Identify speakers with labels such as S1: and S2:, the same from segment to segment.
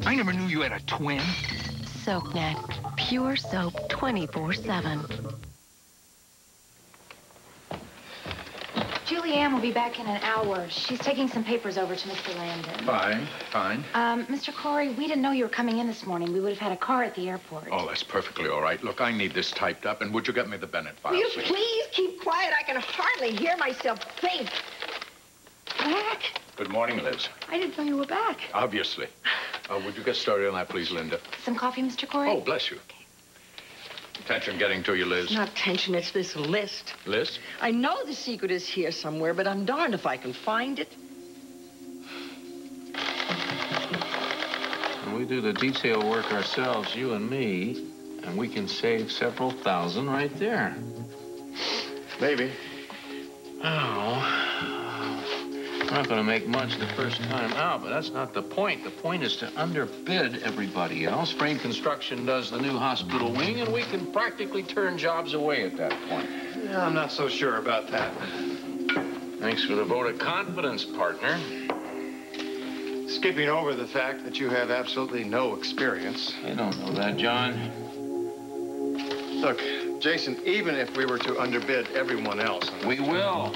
S1: I never knew you had a twin.
S2: SoapNet. Pure soap 24/7.
S3: Julianne will be back in an hour. She's taking some papers over to Mr. Landon.
S1: Fine, fine.
S3: Mr. Corey, we didn't know you were coming in this morning. We would have had a car at the airport.
S1: Oh, that's perfectly all right. Look, I need this typed up, and would you get me the Bennett file?
S4: Will you please keep quiet? I can hardly hear myself think. Back?
S1: Good morning, Liz.
S4: I didn't know you were back.
S1: Obviously. Would you get started on that, please, Linda?
S3: Some coffee, Mr. Corey?
S1: Oh, bless you.
S3: Okay.
S1: Tension getting to you, Liz?
S4: It's not tension, it's this list.
S1: List?
S4: I know the secret is here somewhere, but I'm darned if I can find it.
S5: We do the detail work ourselves, you and me, and we can save several thousand right there.
S6: Maybe.
S5: Oh. We're not going to make much the first time out, but that's not the point. The point is to underbid everybody else. Frame Construction does the new hospital wing, and we can practically turn jobs away at that point.
S6: Yeah, I'm not so sure about that.
S5: Thanks for the vote of confidence, partner.
S6: Skipping over the fact that you have absolutely no experience.
S5: You don't know that, John.
S6: Look, Jason, even if we were to underbid everyone else...
S5: We will.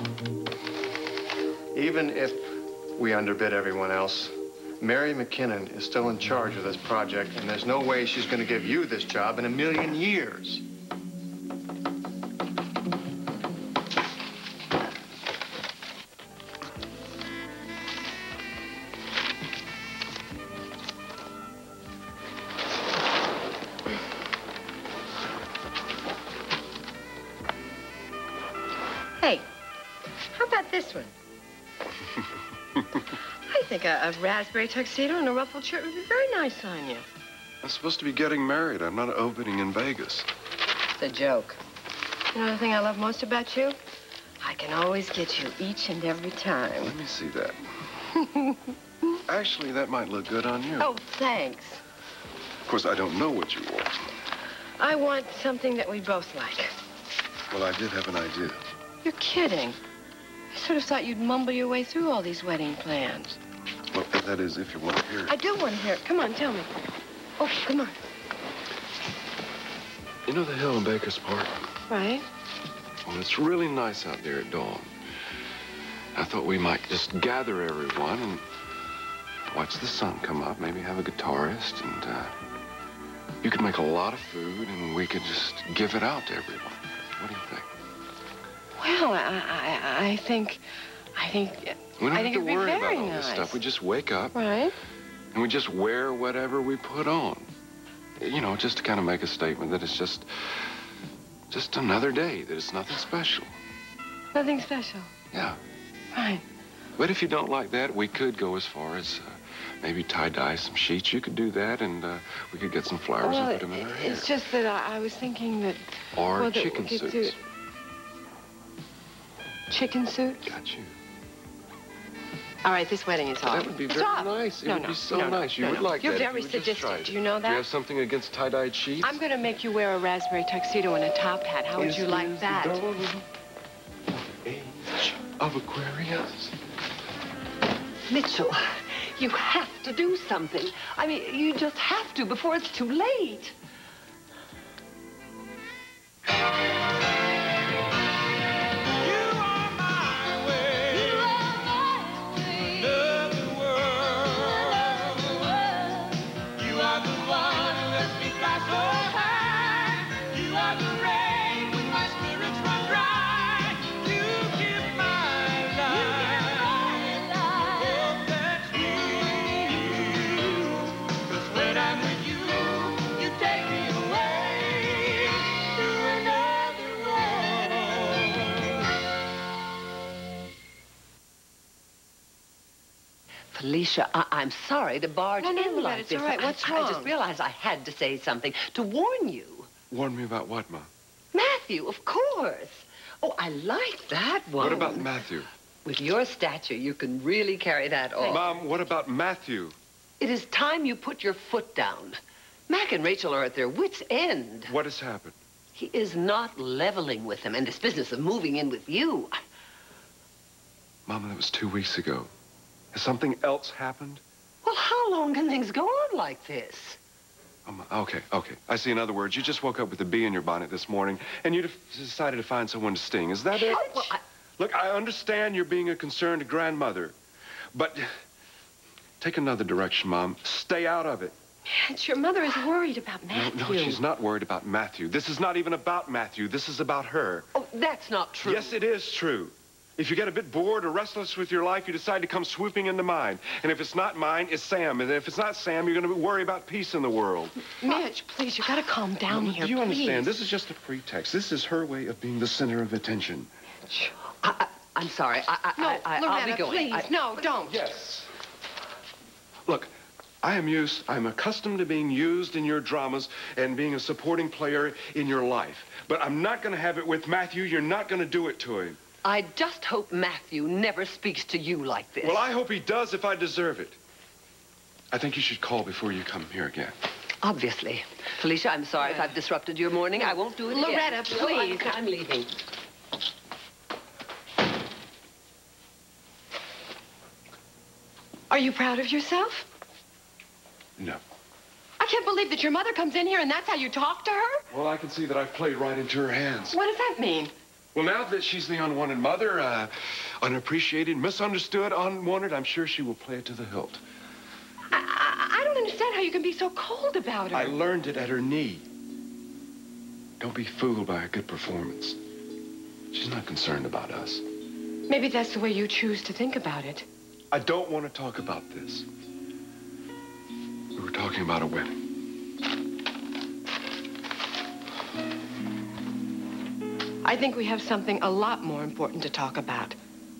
S6: Even if we underbid everyone else, Mary McKinnon is still in charge of this project, and there's no way she's going to give you this job in a million years.
S7: Hey, how about this one? I think a raspberry tuxedo and a ruffled shirt would be very nice on you.
S8: I'm supposed to be getting married. I'm not opening in Vegas.
S7: It's a joke. You know the thing I love most about you? I can always get you each and every time.
S8: Let me see that. Actually, that might look good on you.
S7: Oh, thanks.
S8: Of course, I don't know what you want.
S7: I want something that we both like.
S8: Well, I did have an idea.
S7: You're kidding. I sort of thought you'd mumble your way through all these wedding plans.
S8: Well, that is, if you want to hear it.
S7: I do want to hear it. Come on, tell me. Oh, come on.
S8: You know the hill in Baker's Park?
S7: Right.
S8: Well, it's really nice out there at dawn. I thought we might just gather everyone and watch the sun come up, maybe have a guitarist, and you could make a lot of food, and we could just give it out to everyone. What do you think?
S7: Well, I think
S8: We don't have
S7: it'd
S8: to
S7: be
S8: worry about
S7: very
S8: all this
S7: nice.
S8: stuff. We just wake up,
S7: Right.
S8: and we just wear whatever we put on. You know, just to kind of make a statement that it's just another day, that it's nothing special.
S7: Nothing special.
S8: Yeah.
S7: Right.
S8: But if you don't like that, we could go as far as maybe tie-dye some sheets. You could do that, and we could get some flowers and put them in our hair.
S7: It's just that I was thinking that...
S8: Or
S7: well, that
S8: chicken
S7: we could
S8: suits.
S7: do- Chicken suit?
S8: Got you.
S7: All right, this wedding is off.
S8: That would be very
S7: Stop.
S8: nice. It
S7: No,
S8: would
S7: no,
S8: be so
S7: no, no,
S8: nice. You
S7: no,
S8: would
S7: no.
S8: like
S7: You're
S8: that. if
S7: very
S8: you would just
S7: sadistic.
S8: try it.
S7: Do you know
S8: Do you
S7: that?
S8: have something against tie-dyed sheets?
S7: I'm going to make you wear a raspberry tuxedo and a top hat. How would you like that?
S8: Age of Aquarius.
S4: Mitchell, you have to do something. I mean, you just have to before it's too late. Felicia, I'm sorry to barge
S7: No,
S4: in
S7: Yvette,
S4: like
S7: it's
S4: this.
S7: all right. What's
S4: I just
S7: wrong?
S4: realized I had to say something to warn you.
S8: Warn me about what, Ma?
S4: Matthew, of course. Oh, I like that one.
S8: What about Matthew?
S4: With your stature, you can really carry that off.
S8: Mom, what about Matthew?
S4: It is time you put your foot down. Mac and Rachel are at their wits' end.
S8: What has happened?
S4: He is not leveling with them, and this business of moving in with you.
S8: Mama, that was 2 weeks ago. Has something else happened?
S4: Well,
S9: how long can things go on like this?
S8: Okay. I see. In other words, you just woke up with a bee in your bonnet this morning, and you decided to find someone to sting. Is that it?
S9: Well,
S8: Look, I understand you're being a concerned grandmother, but take another direction, Mom. Stay out of it.
S7: Aunt, your mother is worried about Matthew.
S8: No, she's not worried about Matthew. This is not even about Matthew. This is about her.
S9: Oh, that's not true.
S8: Yes, it is true. If you get a bit bored or restless with your life, you decide to come swooping into mine. And if it's not mine, it's Sam. And if it's not Sam, you're going to worry about peace in the world.
S7: Mitch, please, you got to calm down here,
S8: Do you understand?
S7: please.
S8: This is just a pretext. This is her way of being the center of attention.
S9: I'm sorry.
S7: No,
S9: I'll
S7: Loretta,
S9: be going.
S7: please. No, don't.
S8: Yes. Look, I'm accustomed to being used in your dramas and being a supporting player in your life. But I'm not going to have it with Matthew. You're not going to do it to him.
S9: I just hope Matthew never speaks to you like this.
S8: Well, I hope he does if I deserve it. I think you should call before you come here again.
S9: Obviously. Felicia, I'm sorry if I've disrupted your morning. I won't do it again.
S7: Loretta, please.
S9: No, I'm leaving.
S7: Are you proud of yourself?
S8: No.
S7: I can't believe that your mother comes in here and that's how you talk to her.
S8: Well, I can see that I've played right into her hands.
S7: What does that mean?
S8: Well, now that she's the unwanted mother, unappreciated, misunderstood, unwanted, I'm sure she will play it to the hilt.
S7: I don't understand how you can be so cold about her.
S8: I learned it at her knee. Don't be fooled by a good performance. She's not concerned about us.
S7: Maybe that's the way you choose to think about it.
S8: I don't want to talk about this. We were talking about a wedding.
S7: I think we have something a lot more important to talk about.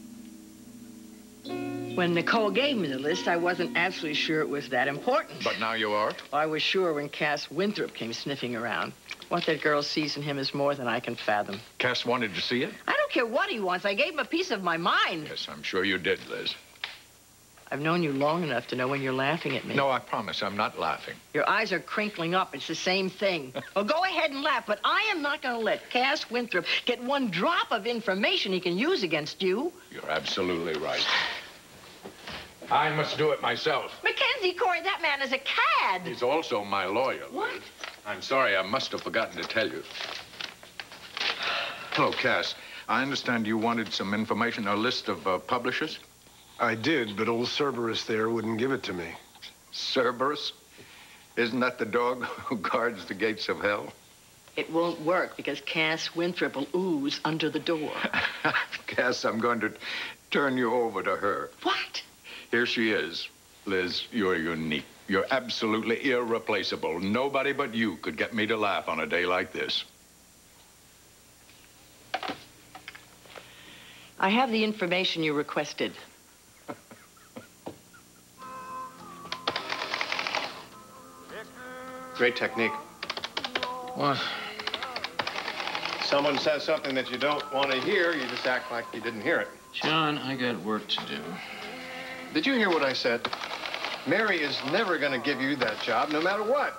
S10: When Nicole gave me the list, I wasn't absolutely sure it was that important.
S1: But now you are?
S10: I was sure when Cass Winthrop came sniffing around. What that girl sees in him is more than I can fathom.
S1: Cass wanted to see it?
S10: I don't care what he wants. I gave him a piece of my mind.
S1: Yes, I'm sure you did, Liz.
S10: I've known you long enough to know when you're laughing at me.
S1: No, I promise I'm not laughing.
S10: Your eyes are crinkling up. It's the same thing. Well, go ahead and laugh, but I am not going to let Cass Winthrop get one drop of information he can use against you.
S1: You're absolutely right. I must do it myself.
S10: Mackenzie, Corey, that man is a cad.
S1: He's also my lawyer.
S10: What?
S1: I'm sorry, I must have forgotten to tell you. Hello, Cass. I understand you wanted some information, a list of publishers?
S11: I did, but old Cerberus there wouldn't give it to me.
S1: Cerberus? Isn't that the dog who guards the gates of hell?
S10: It won't work because Cass Winthrop will ooze under the door.
S1: Cass, I'm going to turn you over to her.
S10: What?
S1: Here she is. Liz, you're unique. You're absolutely irreplaceable. Nobody but you could get me to laugh on a day like this.
S10: I have the information you requested.
S6: Great technique.
S5: What?
S6: Someone says something that you don't want to hear, you just act like you didn't hear it.
S5: John, I got work to do.
S6: Did you hear what I said? Mary is never going to give you that job, no matter what.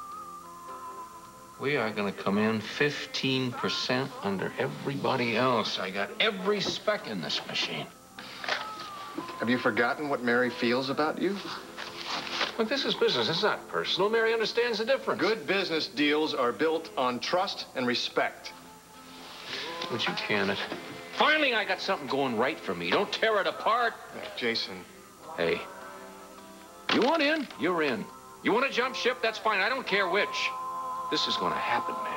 S5: We are going to come in 15% under everybody else. I got every spec in this machine.
S6: Have you forgotten what Mary feels about you?
S5: Look, this is business. It's not personal. Mary understands the difference.
S6: Good business deals are built on trust and respect.
S5: But you can't. Finally, I got something going right for me. Don't tear it apart.
S6: Jason.
S5: Hey, you want in? You're in. You want to jump ship? That's fine. I don't care which. This is going to happen, man.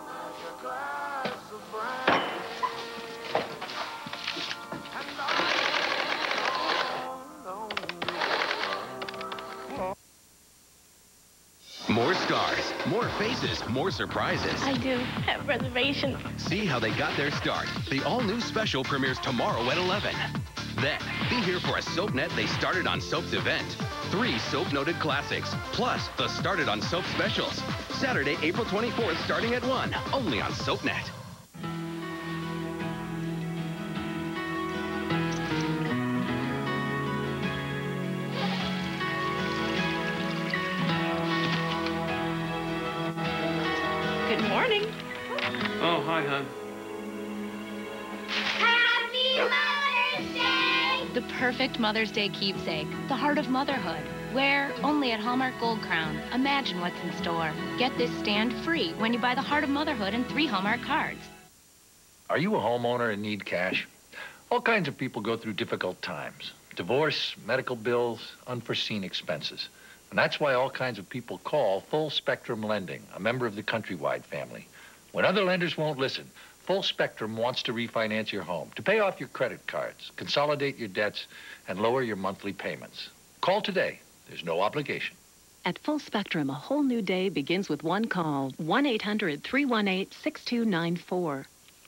S12: More stars, more faces, more surprises.
S13: I do have reservations.
S12: See how they got their start. The all-new special premieres tomorrow at 11. Then, be here for a SoapNet They Started on Soaps event. 3 soap-noted classics, plus the Started on Soap specials. Saturday, April 24th, starting at 1, only on SoapNet.
S13: Good morning.
S5: Oh, hi, hon.
S14: Happy Mother's Day the perfect Mother's Day keepsake, the heart of motherhood. Where, only at Hallmark Gold Crown. Imagine what's in store. Get this stand free when you buy the Heart of Motherhood and 3 Hallmark cards.
S15: Are you a homeowner and need cash? All kinds of people go through difficult times. Divorce, medical bills, unforeseen expenses. And that's why all kinds of people call Full Spectrum Lending, a member of the Countrywide family. When other lenders won't listen, Full Spectrum wants to refinance your home, to pay off your credit cards, consolidate your debts, and lower your monthly payments. Call today. There's no obligation.
S16: At Full Spectrum, a whole new day begins with one call. 1-800-318-6294.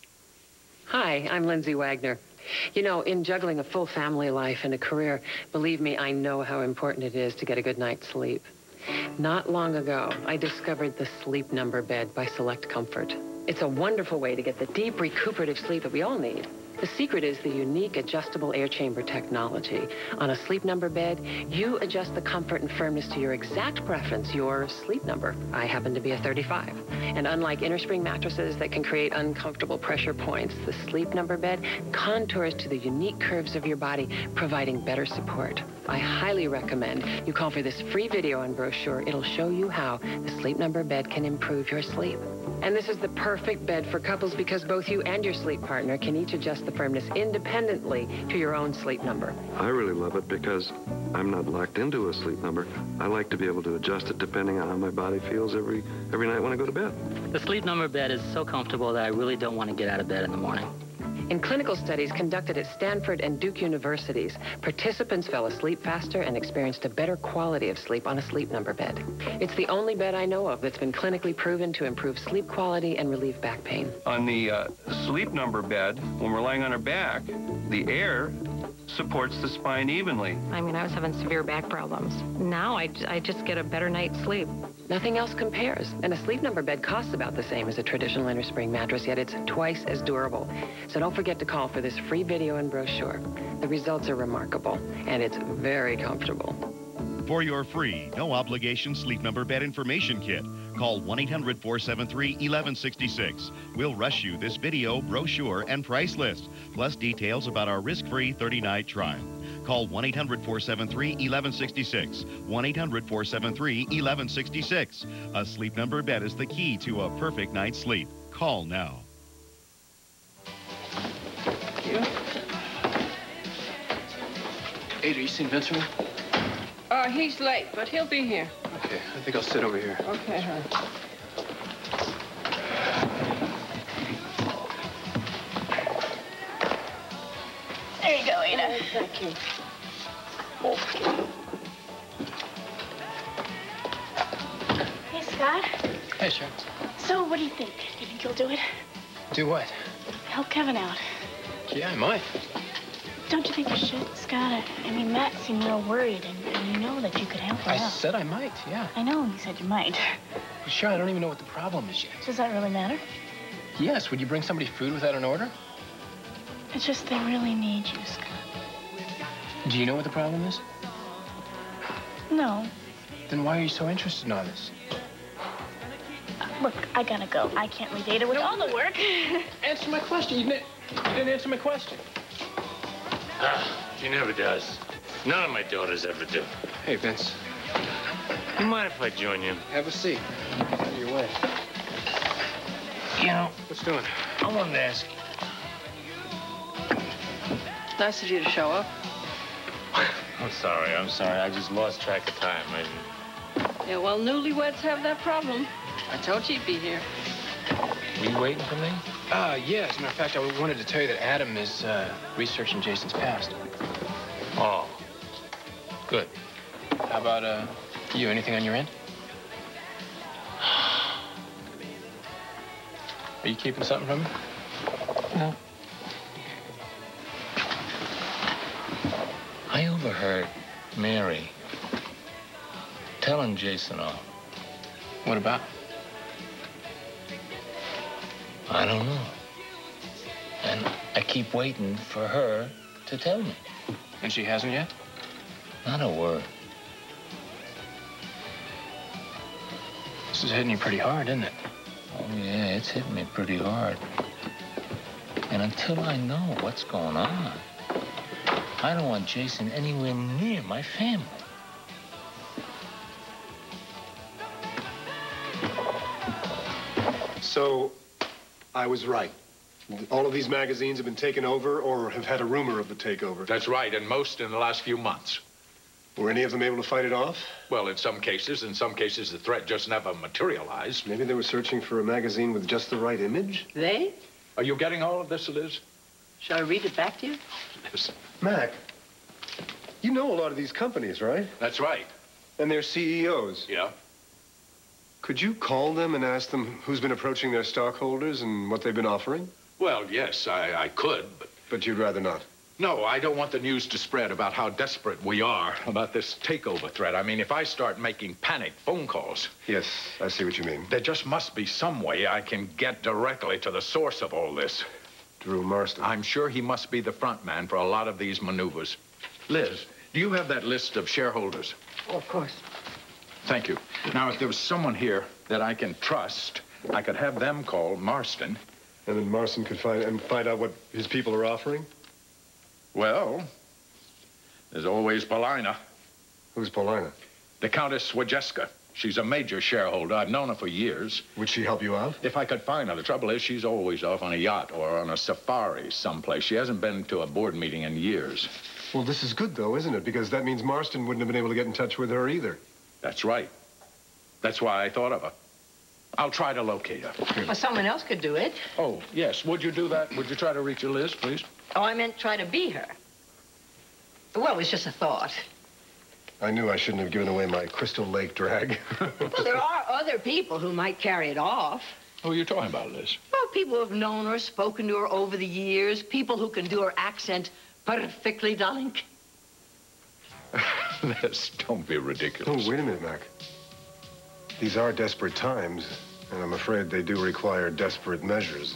S9: Hi, I'm Lindsay Wagner. You know, in juggling a full family life and a career, believe me, I know how important it is to get a good night's sleep. Not long ago, I discovered the Sleep Number bed by Select Comfort. It's a wonderful way to get the deep recuperative sleep that we all need. The secret is the unique adjustable air chamber technology. On a Sleep Number bed, you adjust the comfort and firmness to your exact preference, your sleep number. I happen to be a 35. And unlike innerspring mattresses that can create uncomfortable pressure points, the Sleep Number bed contours to the unique curves of your body, providing better support. I highly recommend you call for this free video and brochure. It'll show you how the Sleep Number bed can improve your sleep. And this is the perfect bed for couples because both you and your sleep partner can each adjust the firmness independently to your own sleep number.
S8: I really love it because I'm not locked into a sleep number. I like to be able to adjust it depending on how my body feels every night when I go to bed.
S17: The Sleep Number bed is so comfortable that I really don't want to get out of bed in the morning.
S9: In clinical studies conducted at Stanford and Duke universities, participants fell asleep faster and experienced a better quality of sleep on a Sleep Number bed. It's the only bed I know of that's been clinically proven to improve sleep quality and relieve back pain.
S18: On the Sleep Number bed, when we're lying on our back, the air supports the spine evenly.
S7: I mean, I was having severe back problems. Now I just get a better night's sleep.
S9: Nothing else compares. And a Sleep Number bed costs about the same as a traditional innerspring mattress, yet it's twice as durable. So don't forget to call for this free video and brochure. The results are remarkable, and it's very comfortable.
S19: For your free, no-obligation Sleep Number bed information kit, call 1-800-473-1166. We'll rush you this video, brochure, and price list, plus details about our risk-free 30-night trial. Call 1-800-473-1166. 1-800-473-1166. A Sleep Number bed is the key to a perfect night's sleep. Call now.
S5: Ada, you seen Vincent?
S10: He's late, but he'll be here.
S5: Okay, I think I'll sit over here.
S10: Okay, hon.
S13: There you go, Ada.
S10: Oh, thank you.
S13: Hey, Scott.
S5: Hey, Sharon.
S13: So, what do you think? Do you think you'll do it?
S5: Do what?
S13: Help Kevin out.
S5: Yeah, I might.
S13: Don't you think you should, Scott? I mean, Matt seemed real worried, and you know that you could help him
S5: I
S13: out.
S5: said I might, yeah.
S13: I know, you said you might.
S5: Well, sure, I don't even know what the problem is yet.
S13: Does that really matter?
S5: Yes, would you bring somebody food without an order?
S13: It's just they really need you, Scott.
S5: Do you know what the problem is?
S13: No.
S5: Then why are you so interested in all this?
S13: Look, I gotta go. I can't leave Ada with all the work.
S5: Answer my question. You didn't answer my question.
S20: She never does. None of my daughters ever do.
S5: Hey, Vince.
S20: You mind if I join you?
S5: Have a seat. Out of your way.
S20: You know,
S5: What's doing?
S20: I wanted to ask you.
S10: Nice of you to show up.
S20: I'm sorry. I just lost track of time.
S10: Yeah, well, newlyweds have that problem. I told you he'd be here.
S5: Were you waiting for me? Yeah. As a matter of fact, I wanted to tell you that Adam is researching Jason's past.
S20: Oh.
S5: Good. How about you? Anything on your end? Are you keeping something from me?
S20: No. I overheard Mary telling Jason off.
S5: What about?
S20: I don't know. And I keep waiting for her to tell me.
S5: And she hasn't yet?
S20: Not a word.
S5: This is hitting you pretty hard, isn't it?
S20: Oh, yeah, it's hitting me pretty hard. And until I know what's going on, I don't want Jason anywhere near my family.
S11: So, I was right. All of these magazines have been taken over or have had a rumor of the takeover.
S1: That's right, and most in the last few months.
S11: Were any of them able to fight it off?
S1: Well, in some cases the threat just never materialized.
S11: Maybe they were searching for a magazine with just the right image?
S10: They?
S1: Are you getting all of this, Liz?
S10: Shall I read it back to you?
S1: Liz.
S11: Mac, you know a lot of these companies, right?
S1: That's right.
S11: And their CEOs.
S1: Yeah.
S11: Could you call them and ask them who's been approaching their stockholders and what they've been offering?
S1: Well, yes, I could, but...
S11: But you'd rather not?
S1: No, I don't want the news to spread about how desperate we are about this takeover threat. I mean, if I start making panic phone calls...
S11: Yes, I see what you mean.
S1: There just must be some way I can get directly to the source of all this.
S11: Drew Marston.
S1: I'm sure he must be the front man for a lot of these maneuvers. Liz, do you have that list of shareholders?
S10: Oh, of course.
S1: Thank you. Now, if there was someone here that I can trust, I could have them call Marston.
S11: And then Marston could find out what his people are offering?
S1: Well, there's always Paulina.
S11: Who's Paulina?
S1: The Countess Wojcicka. She's a major shareholder. I've known her for years.
S11: Would she help you out?
S1: If I could find her. The trouble is she's always off on a yacht or on a safari someplace. She hasn't been to a board meeting in years.
S11: Well, this is good, though, isn't it? Because that means Marston wouldn't have been able to get in touch with her either.
S1: That's right. That's why I thought of her. I'll try to locate her.
S10: Well, someone else could do it.
S1: Oh, yes. Would you do that? Would you try to reach her, Liz, please?
S10: Oh, I meant try to be her. Well, it was just a thought.
S11: I knew I shouldn't have given away my Crystal Lake drag.
S10: Well, there are other people who might carry it off.
S1: Who are you talking about, Liz?
S10: Well, people who have known her, spoken to her over the years, people who can do her accent perfectly, darling.
S1: Liz, don't be ridiculous.
S11: Oh, wait a minute, Mac. These are desperate times, and I'm afraid they do require desperate measures.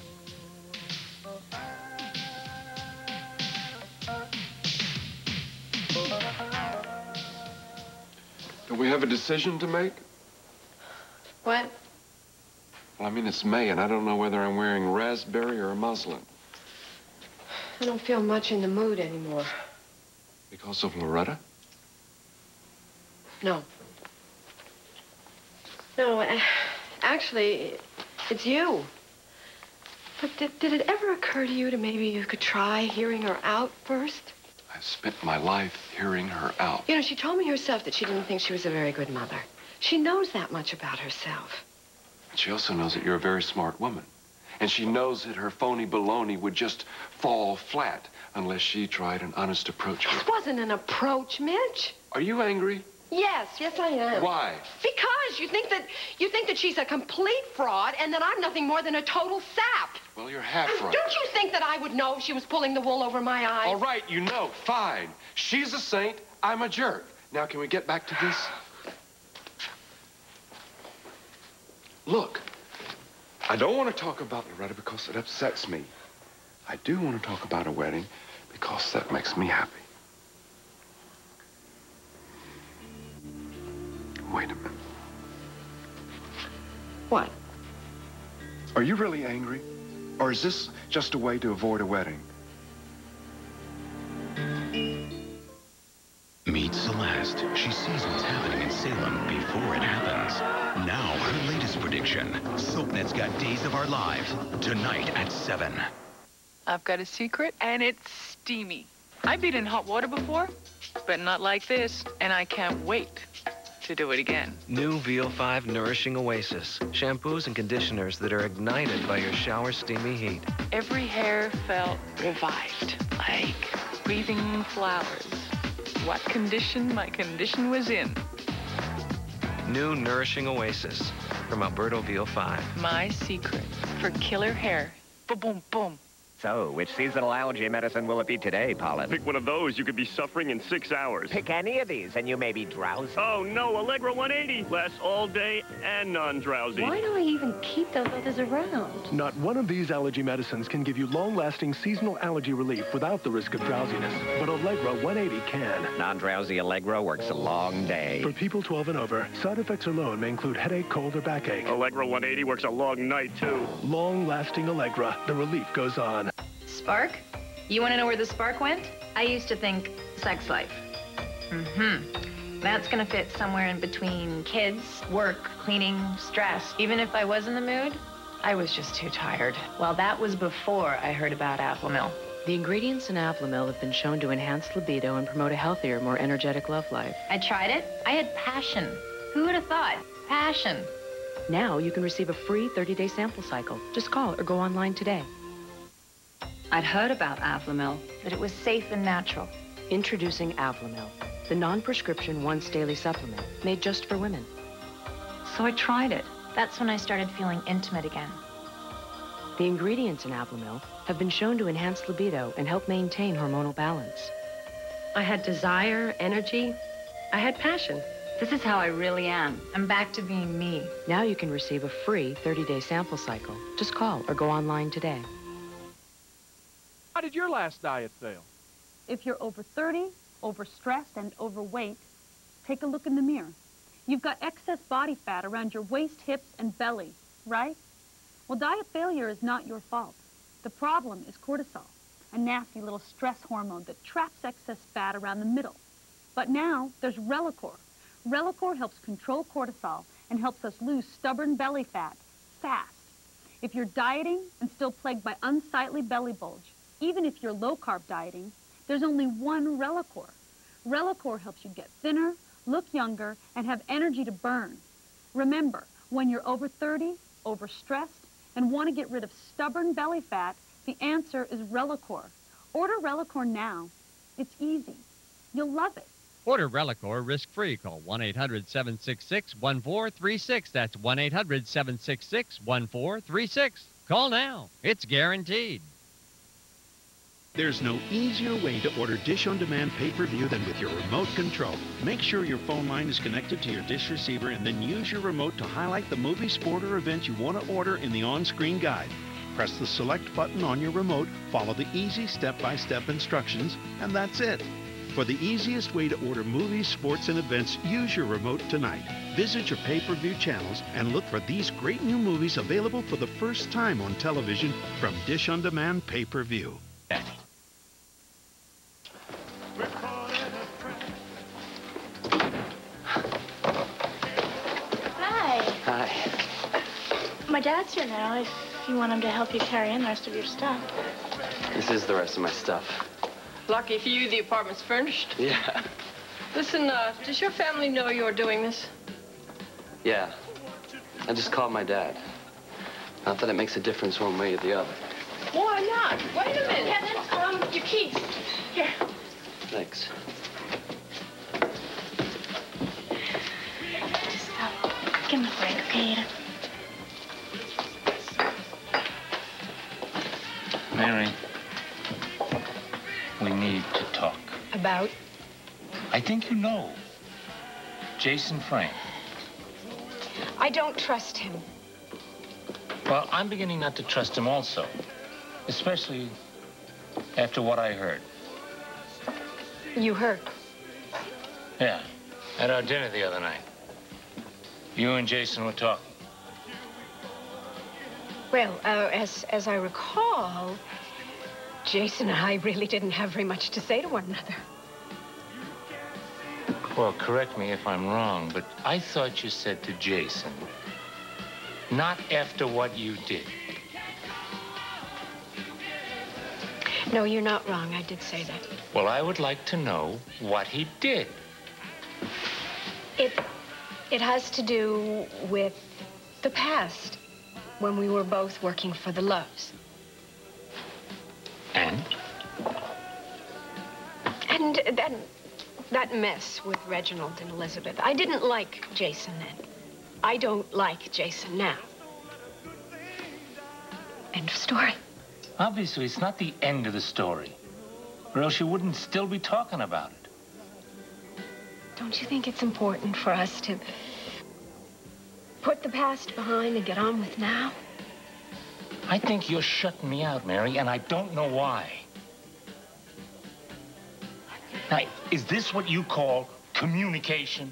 S8: Do we have a decision to make?
S7: What?
S8: Well, I mean, it's May, and I don't know whether I'm wearing raspberry or muslin.
S7: I don't feel much in the mood anymore.
S8: Because of Loretta?
S7: No. No, actually, it's you. But did it ever occur to you to maybe you could try hearing her out first?
S8: I've spent my life hearing her out.
S7: You know, she told me herself that she didn't think she was a very good mother. She knows that much about herself.
S8: But she also knows that you're a very smart woman. And she knows that her phony baloney would just fall flat unless she tried an honest approach.
S7: It wasn't an approach, Mitch.
S8: Are you angry?
S7: Yes, I am.
S8: Why?
S7: Because you think that she's a complete fraud and that I'm nothing more than a total sap.
S8: Well, you're half right.
S7: Don't you think that I would know if she was pulling the wool over my eyes?
S8: All right, you know, fine. She's a saint, I'm a jerk. Now, can we get back to this? Look, I don't want to talk about Loretta because it upsets me. I do want to talk about a wedding because that makes me happy. Wait a minute.
S7: What?
S8: Are you really angry? Or is this just a way to avoid a wedding?
S12: Meet Celeste. She sees what's happening in Salem before it happens. Now, her latest prediction. SoapNet's got Days of Our Lives. Tonight at 7.
S21: I've got a secret, and it's steamy. I've been in hot water before, but not like this, and I can't wait to do it again.
S22: New VO5 Nourishing Oasis. Shampoos and conditioners that are ignited by your shower steamy heat.
S21: Every hair felt revived, like breathing flowers. What condition my condition was in.
S22: New Nourishing Oasis from Alberto VO5.
S21: My secret for killer hair. Boom, boom.
S23: So, which seasonal allergy medicine will it be today, Pollen?
S18: Pick one of those, you could be suffering in 6 hours.
S23: Pick any of these, and you may be drowsy.
S18: Oh, no, Allegra 180. Lasts all day and non-drowsy.
S3: Why do I even keep those others around?
S24: Not one of these allergy medicines can give you long-lasting seasonal allergy relief without the risk of drowsiness. But Allegra 180 can.
S23: Non-drowsy Allegra works a long day.
S24: For people 12 and over, side effects alone may include headache, cold, or backache.
S18: Allegra 180 works a long night, too.
S24: Long-lasting Allegra. The relief goes on.
S7: Spark?
S2: You want to know where the spark went? I used to think sex life. That's gonna fit somewhere in between kids, work, cleaning, stress. Even if I was in the mood, I was just too tired. Well, that was before I heard about Aflamil.
S9: The ingredients in Aflamil have been shown to enhance libido and promote a healthier, more energetic love life.
S2: I tried it. I had passion. Who would have thought? Passion.
S9: Now you can receive a free 30-day sample cycle. Just call or go online today.
S2: I'd heard about Aflamil, that it was safe and natural.
S9: Introducing Aflamil, the non-prescription once-daily supplement made just for women.
S2: So I tried it. That's when I started feeling intimate again.
S9: The ingredients in Aflamil have been shown to enhance libido and help maintain hormonal balance.
S2: I had desire, energy. I had passion. This is how I really am. I'm back to being me.
S9: Now you can receive a free 30-day sample cycle. Just call or go online today.
S4: How did your last diet fail?
S6: If you're over 30, overstressed, and overweight, take a look in the mirror. You've got excess body fat around your waist, hips, and belly, right? Well, diet failure is not your fault. The problem is cortisol, a nasty little stress hormone that traps excess fat around the middle. But now there's Relacor. Relacor helps control cortisol and helps us lose stubborn belly fat fast. If you're dieting and still plagued by unsightly belly bulge, even if you're low-carb dieting, there's only one Relacor. Relacor helps you get thinner, look younger, and have energy to burn. Remember, when you're over 30, overstressed, and want to get rid of stubborn belly fat, the answer is Relacor. Order Relacor now. It's easy. You'll love it.
S14: Order Relacor risk-free. Call 1-800-766-1436. That's 1-800-766-1436. Call now. It's guaranteed.
S25: There's no easier way to order Dish On Demand pay-per-view than with your remote control. Make sure your phone line is connected to your dish receiver and then use your remote to highlight the movie, sport, or event you want to order in the on-screen guide. Press the select button on your remote, follow the easy step-by-step instructions, and that's it. For the easiest way to order movies, sports, and events, use your remote tonight. Visit your pay-per-view channels and look for these great new movies available for the first time on television from Dish On Demand pay-per-view.
S13: Hi.
S22: Hi.
S13: My dad's here now if you want him to help you carry in the rest of your stuff.
S22: This is the rest of my stuff.
S7: Lucky for you, the apartment's furnished.
S22: Yeah.
S7: Listen, does your family know you're doing this?
S22: Yeah. I just called my dad. Not that it makes a difference one way or the other.
S7: Why not? Wait a minute.
S13: Kevin, your keys. Here.
S22: Thanks.
S13: Just give him a break, okay, Ada?
S20: Mary, we need to talk.
S7: About?
S20: I think you know. Jason Frame.
S7: I don't trust him.
S20: Well, I'm beginning not to trust him also. Especially after what I heard.
S7: You heard?
S20: Yeah, at our dinner the other night. You and Jason were talking.
S7: Well, as I recall, Jason and I really didn't have very much to say to one another.
S20: Well, correct me if I'm wrong, but I thought you said to Jason, not after what you did.
S7: No, you're not wrong. I did say that.
S20: Well, I would like to know what he did.
S7: It has to do with the past, when we were both working for the Loves.
S20: And?
S7: And that mess with Reginald and Elizabeth. I didn't like Jason then. I don't like Jason now. End of story.
S20: Obviously, it's not the end of the story, or else you wouldn't still be talking about it.
S7: Don't you think it's important for us to put the past behind and get on with now?
S20: I think you're shutting me out, Mary, and I don't know why. Now, is this what you call communication?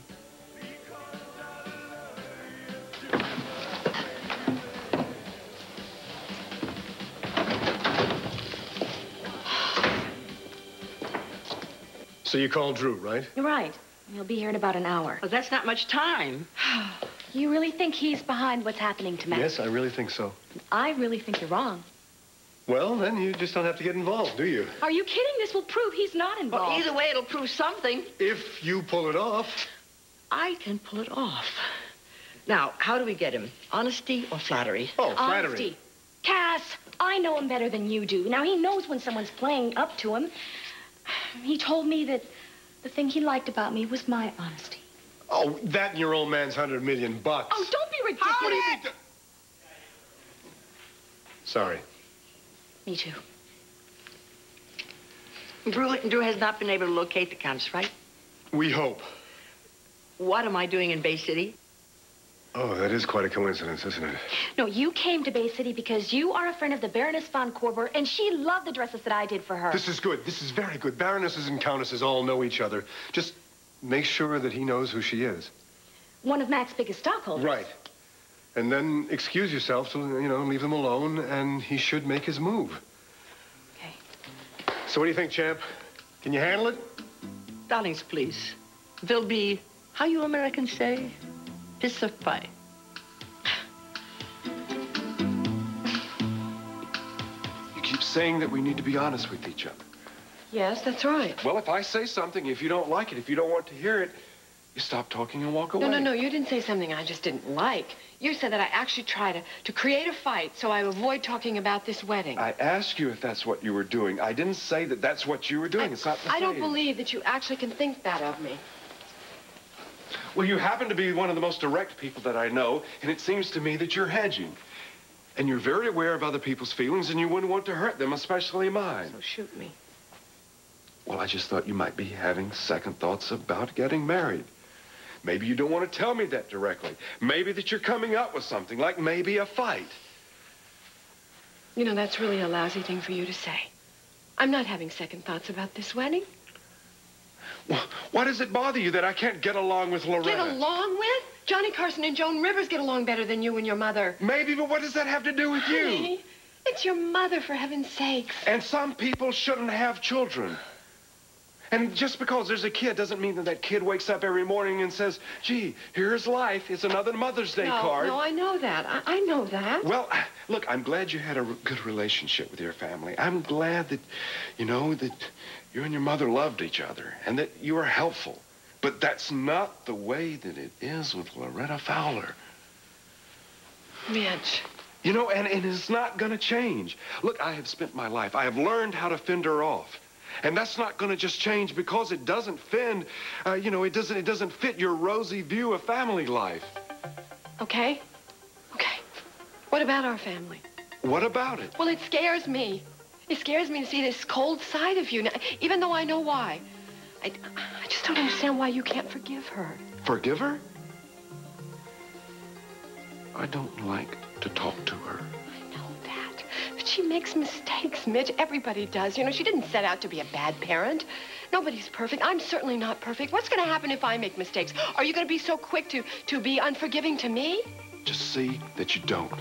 S11: So you called Drew, right?
S3: You're right. He'll be here in about an hour.
S10: Well, that's not much time.
S3: You really think he's behind what's happening to Max?
S11: Yes, I really think so.
S3: I really think you're wrong.
S11: Well, then you just don't have to get involved, do you?
S3: Are you kidding? This will prove he's not involved.
S10: Well, either way, it'll prove something.
S11: If you pull it off.
S10: I can pull it off. Now, how do we get him? Honesty or flattery?
S11: Oh, flattery.
S3: Honesty. Cass, I know him better than you do. Now, he knows when someone's playing up to him. He told me that the thing he liked about me was my honesty.
S11: Oh, that and your old man's $100 million.
S3: Oh, don't be ridiculous.
S11: What do you mean? Sorry.
S3: Me too.
S10: Drew has not been able to locate the Countess, right?
S11: We hope.
S10: What am I doing in Bay City?
S11: Oh, that is quite a coincidence, isn't it?
S3: No, you came to Bay City because you are a friend of the Baroness von Korber, and she loved the dresses that I did for her.
S11: This is good. This is very good. Baronesses and countesses all know each other. Just make sure that he knows who she is.
S3: One of Mac's biggest stockholders.
S11: Right. And then excuse yourself to, leave them alone, and he should make his move.
S3: Okay.
S11: So what do you think, champ? Can you handle it?
S10: Darlings, please. There'll be, how you Americans say, piece of pie.
S8: You keep saying that we need to be honest with each other.
S7: Yes, that's right.
S8: Well, if I say something, if you don't like it, if you don't want to hear it, you stop talking and walk away.
S7: No, you didn't say something I just didn't like. You said that I actually try to create a fight so I avoid talking about this wedding.
S8: I asked you if that's what you were doing. I didn't say that that's what you were doing. It's not the same.
S7: I don't believe that you actually can think that of me.
S8: Well, you happen to be one of the most direct people that I know, and it seems to me that you're hedging. And you're very aware of other people's feelings, and you wouldn't want to hurt them, especially mine.
S7: So shoot me.
S8: Well, I just thought you might be having second thoughts about getting married. Maybe you don't want to tell me that directly. Maybe that you're coming up with something, like maybe a fight.
S7: You know, that's really a lousy thing for you to say. I'm not having second thoughts about this wedding.
S8: Well, why does it bother you that I can't get along with Loretta?
S7: Get along with? Johnny Carson and Joan Rivers get along better than you and your mother.
S8: Maybe, but what does that have to do with you?
S7: Honey, it's your mother, for heaven's sakes.
S8: And some people shouldn't have children. And just because there's a kid doesn't mean that that kid wakes up every morning and says, gee, here's life. It's another Mother's Day card.
S7: No, I know that. I know that.
S8: Well, look, I'm glad you had a good relationship with your family. I'm glad that, that you and your mother loved each other and that you were helpful. But that's not the way that it is with Loretta Fowler.
S7: Mitch.
S8: And it's not going to change. Look, I have spent my life. I have learned how to fend her off. And that's not going to just change because it doesn't fend, it doesn't fit your rosy view of family life.
S7: Okay. What about our family?
S8: What about it?
S7: Well, it scares me. It scares me to see this cold side of you, now, even though I know why. I just don't understand why you can't forgive her.
S8: Forgive her? I don't like to talk to her.
S7: But she makes mistakes, Mitch. Everybody does. She didn't set out to be a bad parent. Nobody's perfect. I'm certainly not perfect. What's going to happen if I make mistakes? Are you going to be so quick to be unforgiving to me?
S8: Just see that you don't.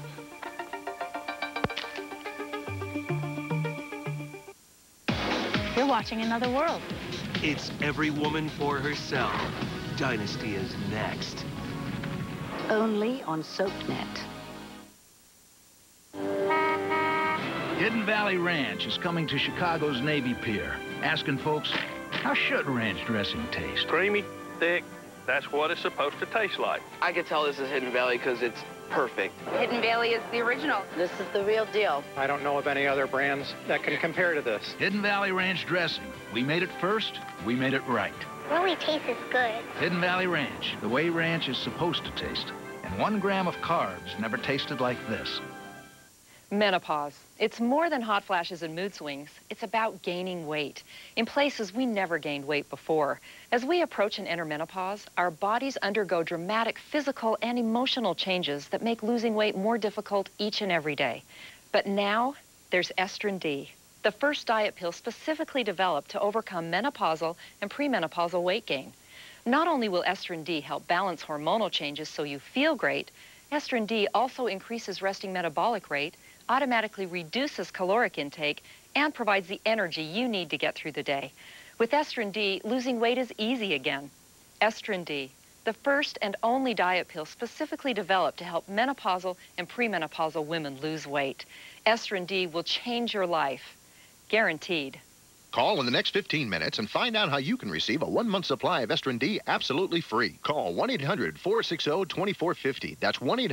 S6: You're watching Another World.
S5: It's every woman for herself. Dynasty is next.
S15: Only on SoapNet.
S16: Hidden Valley Ranch is coming to Chicago's Navy Pier, asking folks, how should ranch dressing taste?
S18: Creamy, thick, that's what it's supposed to taste like.
S22: I can tell this is Hidden Valley because it's perfect.
S17: Hidden Valley is the original.
S15: This is the real deal.
S19: I don't know of any other brands that can compare to this.
S16: Hidden Valley Ranch dressing. We made it first, we made it right.
S26: It only tastes good.
S16: Hidden Valley Ranch, the way ranch is supposed to taste. And 1 gram of carbs never tasted like this.
S27: Menopause. It's more than hot flashes and mood swings. It's about gaining weight in places we never gained weight before. As we approach and enter menopause, our bodies undergo dramatic physical and emotional changes that make losing weight more difficult each and every day. But now, there's Estrin D, the first diet pill specifically developed to overcome menopausal and premenopausal weight gain. Not only will Estrin D help balance hormonal changes so you feel great, Estrin D also increases resting metabolic rate, automatically reduces caloric intake, and provides the energy you need to get through the day. With Estrin D, losing weight is easy again. Estrin D, the first and only diet pill specifically developed to help menopausal and premenopausal women lose weight. Estrin D will change your life. Guaranteed.
S1: Call in the next 15 minutes and find out how you can receive a 1-month supply of Estrin D absolutely free. Call 1-800-460-2450. That's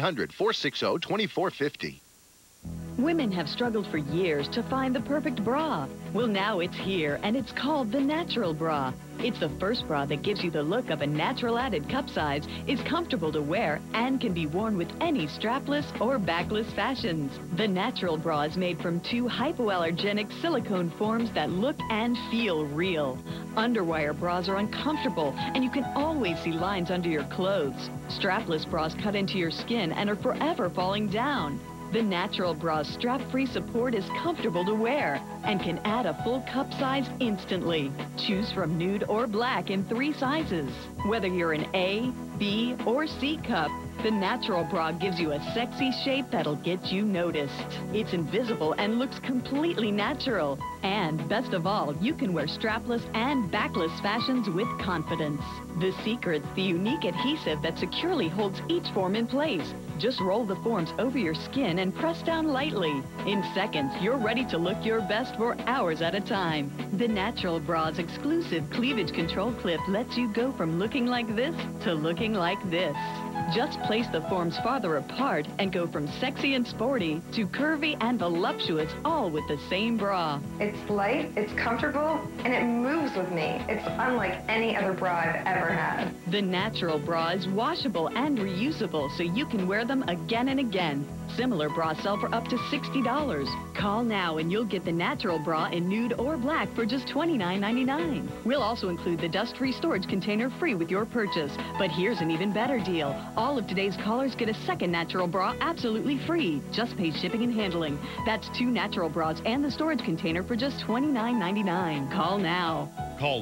S1: 1-800-460-2450.
S2: Women have struggled for years to find the perfect bra. Well, now it's here, and it's called the Natural Bra. It's the first bra that gives you the look of a natural added cup size, is comfortable to wear, and can be worn with any strapless or backless fashions. The Natural Bra is made from 2 hypoallergenic silicone forms that look and feel real. Underwire bras are uncomfortable, and you can always see lines under your clothes. Strapless bras cut into your skin and are forever falling down. The Natural Bra's strap-free support is comfortable to wear and can add a full cup size instantly. Choose from nude or black in 3 sizes. Whether you're an A, B, or C cup, the Natural Bra gives you a sexy shape that'll get you noticed. It's invisible and looks completely natural. And best of all, you can wear strapless and backless fashions with confidence. The secret's the unique adhesive that securely holds each form in place. Just roll the forms over your skin and press down lightly. In seconds, you're ready to look your best for hours at a time. The Natural Bra's exclusive cleavage control clip lets you go from looking like this to looking like this. Just place the forms farther apart and go from sexy and sporty to curvy and voluptuous, all with the same bra.
S12: It's light, it's comfortable, and it moves with me. It's unlike any other bra I've ever had.
S2: The Natural Bra is washable and reusable, so you can wear them again and again. Similar bras sell for up to $60. Call now and you'll get the Natural Bra in nude or black for just $29.99. We'll also include the dust-free storage container free with your purchase. But here's an even better deal. All of today's callers get a second Natural Bra absolutely free. Just pay shipping and handling. That's 2 Natural Bras and the storage container for just $29.99. Call now.
S21: Call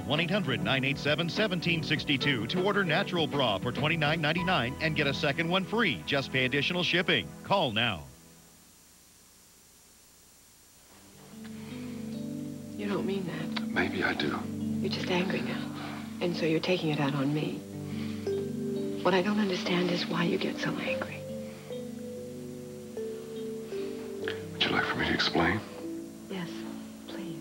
S21: 1-800-987-1762 to order Natural Bra for $29.99 and get a second one free. Just pay additional shipping. Call now.
S7: You don't mean that.
S8: Maybe I do.
S7: You're just angry now. And so you're taking it out on me. What I don't understand is why you get so angry.
S8: Would you like for me to explain?
S7: Yes, please.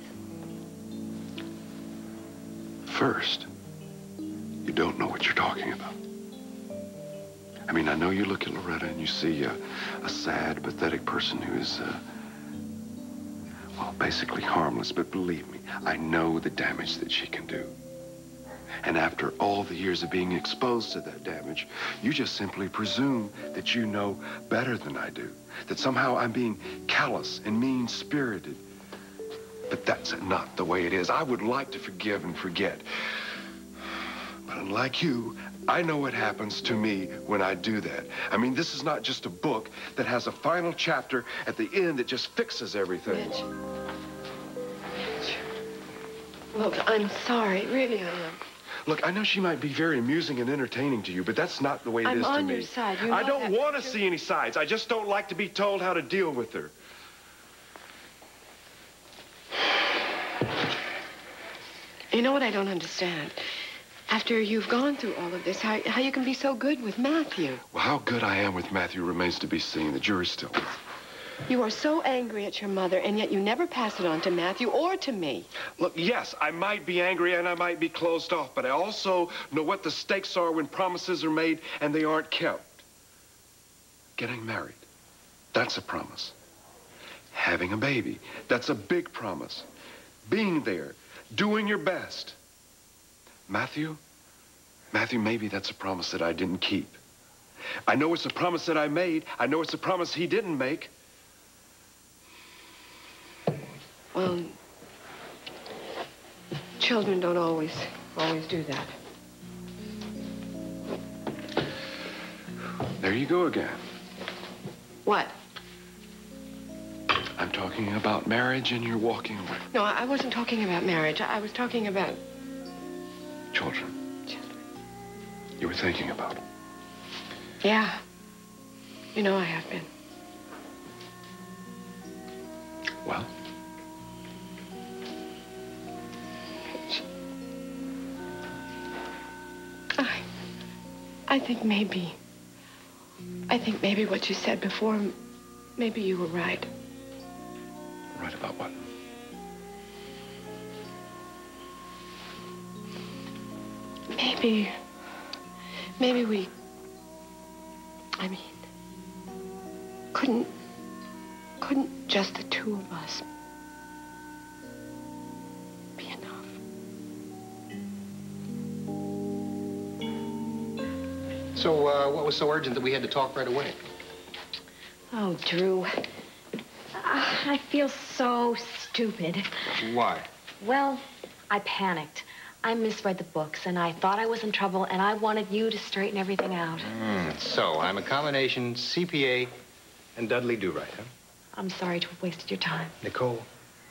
S8: First, you don't know what you're talking about. I mean, I know you look at Loretta and you see a sad, pathetic person who is, well, basically harmless. But believe me, I know the damage that she can do. And after all the years of being exposed to that damage, you just simply presume that you know better than I do. That somehow I'm being callous and mean-spirited. But that's not the way it is. I would like to forgive and forget. But unlike you, I know what happens to me when I do that. I mean, this is not just a book that has a final chapter at the end that just fixes everything.
S7: Mitch. Look, I'm sorry. Really, I am.
S8: Look, I know she might be very amusing and entertaining to you, but that's not the way it is to me.
S7: I'm on your side. You know
S8: I don't
S7: that,
S8: want to see any sides. I just don't like to be told how to deal with her.
S7: You know what I don't understand? After you've gone through all of this, how you can be so good with Matthew.
S8: Well, how good I am with Matthew remains to be seen. The jury's still out.
S7: You are so angry at your mother, and yet you never pass it on to Matthew or to me.
S8: Look, yes, I might be angry and I might be closed off, but I also know what the stakes are when promises are made and they aren't kept. Getting married, that's a promise. Having a baby, that's a big promise. Being there, doing your best. Matthew, maybe that's a promise that I didn't keep. I know it's a promise that I made. I know it's a promise he didn't make.
S7: Well, children don't always do that.
S8: There you go again.
S7: What?
S8: I'm talking about marriage and you're walking away.
S7: No, I wasn't talking about marriage. I was talking about...
S8: Children. You were thinking about them.
S7: Yeah. You know I have been.
S8: Well?
S7: I think maybe what you said before, maybe you were right.
S8: Right about what?
S7: Maybe we, couldn't just the two of us be enough?
S4: So, what was so urgent that we had to talk right away?
S3: Oh, Drew. I feel so stupid.
S4: Why?
S3: Well, I panicked. I misread the books, and I thought I was in trouble, and I wanted you to straighten everything out.
S4: So, I'm a combination CPA and Dudley Do-Right, huh?
S3: I'm sorry to have wasted your time.
S4: Nicole,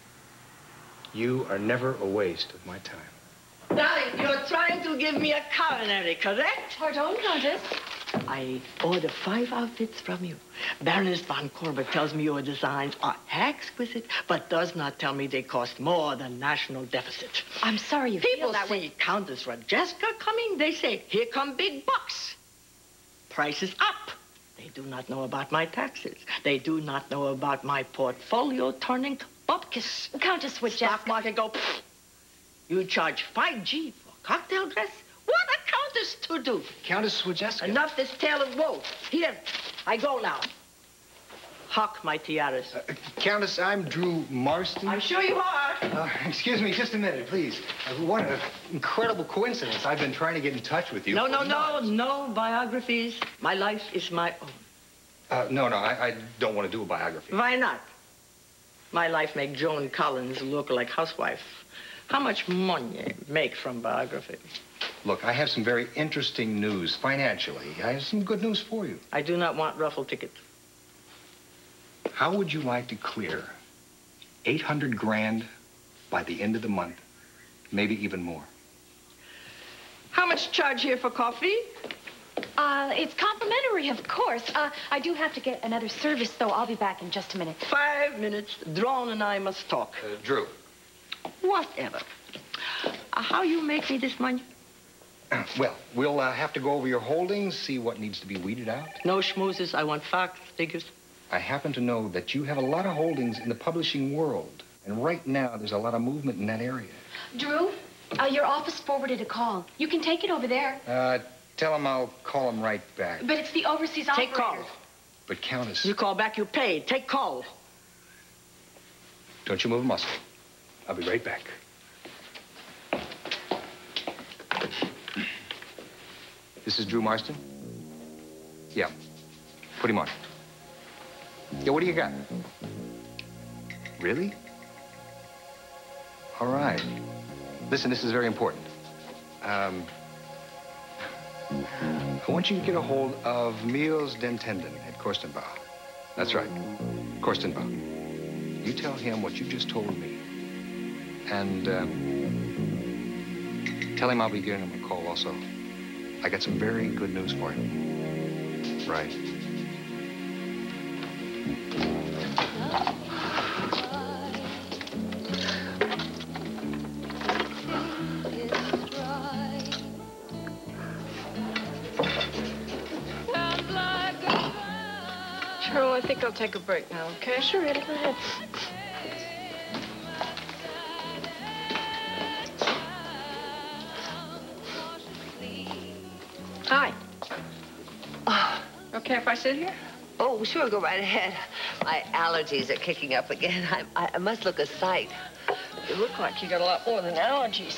S4: you are never a waste of my time.
S10: Darling, you're trying to give me a coronary, correct?
S3: Pardon, Countess?
S10: I order 5 outfits from you. Baroness von Corbett tells me your designs are exquisite, but does not tell me they cost more than national deficit.
S3: I'm sorry you feel that way.
S10: People see Countess Rajeska coming, they say, here come big bucks. Price is up. They do not know about my taxes. They do not know about my portfolio turning to bupkis.
S3: Countess Rajeska.
S10: Stock market go, pfft. You charge 5G for a cocktail dress? What a countess to do?
S4: Countess Wajeska.
S10: Enough this tale of woe. Here, I go now. Hawk my tiaras.
S4: Countess, I'm Drew Marston.
S10: I'm sure you are.
S4: Excuse me, just a minute, please. What an incredible coincidence. I've been trying to get in touch with you.
S10: No biographies. My life is my own.
S4: No, I don't want to do a biography.
S10: Why not? My life make Joan Collins look like housewife. How much money make from biography?
S4: Look, I have some very interesting news financially. I have some good news for you.
S10: I do not want ruffle tickets.
S4: How would you like to clear 800 grand by the end of the month? Maybe even more.
S10: How much charge here for coffee?
S3: It's complimentary, of course. I do have to get another service, though. I'll be back in just a minute.
S10: 5 minutes. Drone and I must talk.
S4: Drew.
S10: Whatever. How you make me this money?
S4: Well, we'll have to go over your holdings, see what needs to be weeded out.
S10: No schmoozes. I want facts, figures.
S4: I happen to know that you have a lot of holdings in the publishing world. And right now, there's a lot of movement in that area.
S3: Drew, your office forwarded a call. You can take it over there.
S4: Tell him I'll call him right back.
S3: But it's the overseas operator.
S10: Take call.
S4: But, Countess...
S10: You call back, you pay. Take call.
S4: Don't you move a muscle. I'll be right back. This is Drew Marston? Yeah. Put him on. Yeah, what do you got? Really? All right. Listen, this is very important. I want you to get a hold of Miels den Tenden at Korstenbau. That's right. Korstenbau. You tell him what you just told me. And tell him I'll be giving him a call also. I got some very good news for him. Right.
S7: Cheryl, I think I'll take a break now, okay?
S3: Sure, Eddie, go ahead.
S7: Hi. Okay if I sit here?
S9: Oh, sure, go right ahead. My allergies are kicking up again. I must look a sight.
S7: You look like you got a lot more than allergies.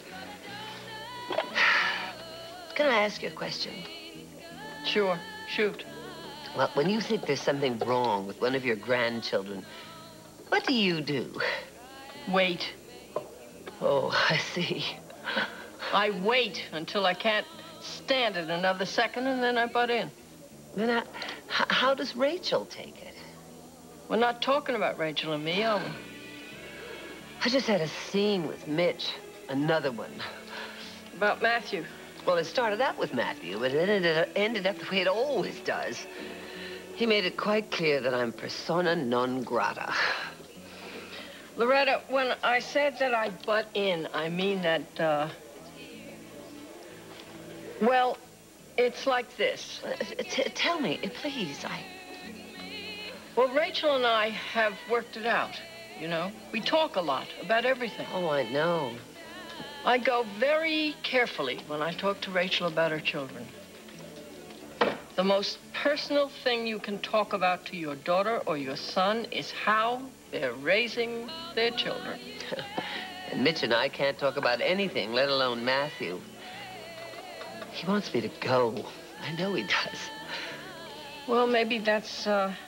S9: Can I ask you a question?
S7: Sure, shoot.
S9: Well, when you think there's something wrong with one of your grandchildren, what do you do?
S7: Wait.
S9: Oh, I see.
S7: I wait until I can't stand it another second, and then I butt in.
S9: Then how does Rachel take it?
S7: We're not talking about Rachel and me, are we?
S9: I just had a scene with Mitch. Another one.
S7: About Matthew.
S9: Well, it started out with Matthew, but it ended up the way it always does. He made it quite clear that I'm persona non grata.
S7: Loretta, when I said that I butt in, I mean that, well,
S10: It's like this.
S9: Tell me, please.
S10: Well, Rachel and I have worked it out, you know. We talk a lot about everything.
S9: Oh, I know.
S10: I go very carefully when I talk to Rachel about her children. The most personal thing you can talk about to your daughter or your son is how they're raising their children.
S9: And Mitch and I can't talk about anything, let alone Matthew. He wants me to go. I know he does.
S10: Well, maybe that's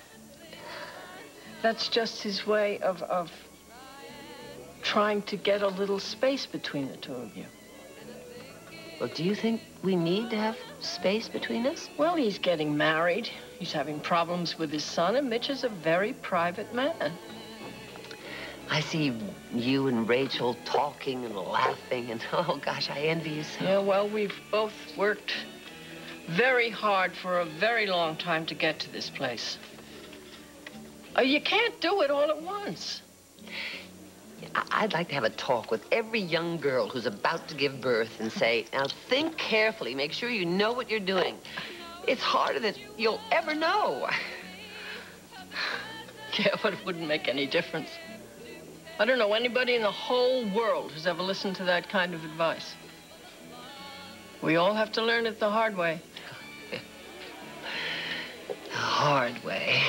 S10: just his way of trying to get a little space between the two of you.
S9: Well, do you think we need to have space between us?
S10: Well, he's getting married. He's having problems with his son, and Mitch is a very private man.
S9: I see you and Rachel talking and laughing, and oh, gosh, I envy you so.
S10: Yeah, well, we've both worked very hard for a very long time to get to this place. You can't do it all at once.
S9: I'd like to have a talk with every young girl who's about to give birth and say, now think carefully, make sure you know what you're doing. It's harder than you'll ever know.
S10: Yeah, but it wouldn't make any difference. I don't know anybody in the whole world who's ever listened to that kind of advice. We all have to learn it the hard way.
S9: The hard way.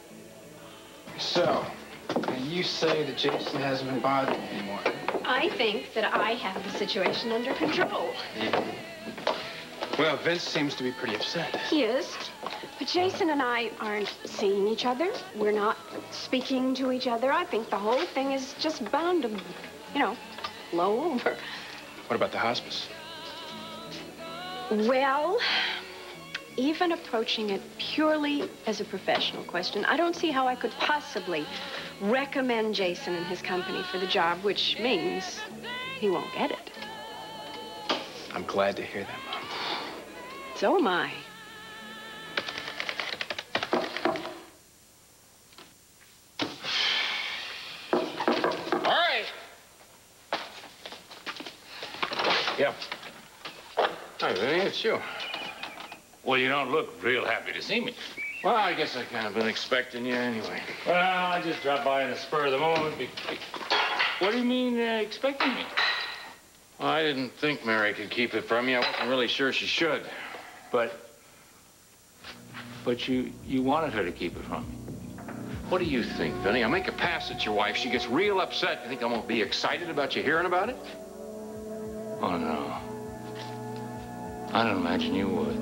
S13: So, and you say that Jason hasn't been bothering you anymore?
S3: I think that I have the situation under control.
S13: Well, Vince seems to be pretty upset.
S14: He is. But Jason and I aren't seeing each other. We're not speaking to each other. I think the whole thing is just bound to, you know, blow over.
S13: What about the hospice?
S14: Well, even approaching it purely as a professional question, I don't see how I could possibly recommend Jason and his company for the job, which means he won't get it.
S13: I'm glad to hear that, Mom.
S14: So am I.
S16: All right.
S13: Yep. Hi, Vinny, it's you.
S16: Well, you don't look real happy to see me.
S13: Well, I guess I kind of been expecting you anyway.
S16: Well, I just dropped by in the spur of the moment. What do you mean, expecting me?
S13: Well, I didn't think Mary could keep it from you. I wasn't really sure she should.
S16: But you wanted her to keep it from me.
S13: What do you think, Vinny? I make a pass at your wife. She gets real upset. You think I won't be excited about you hearing about it?
S16: Oh, no. I don't imagine you would.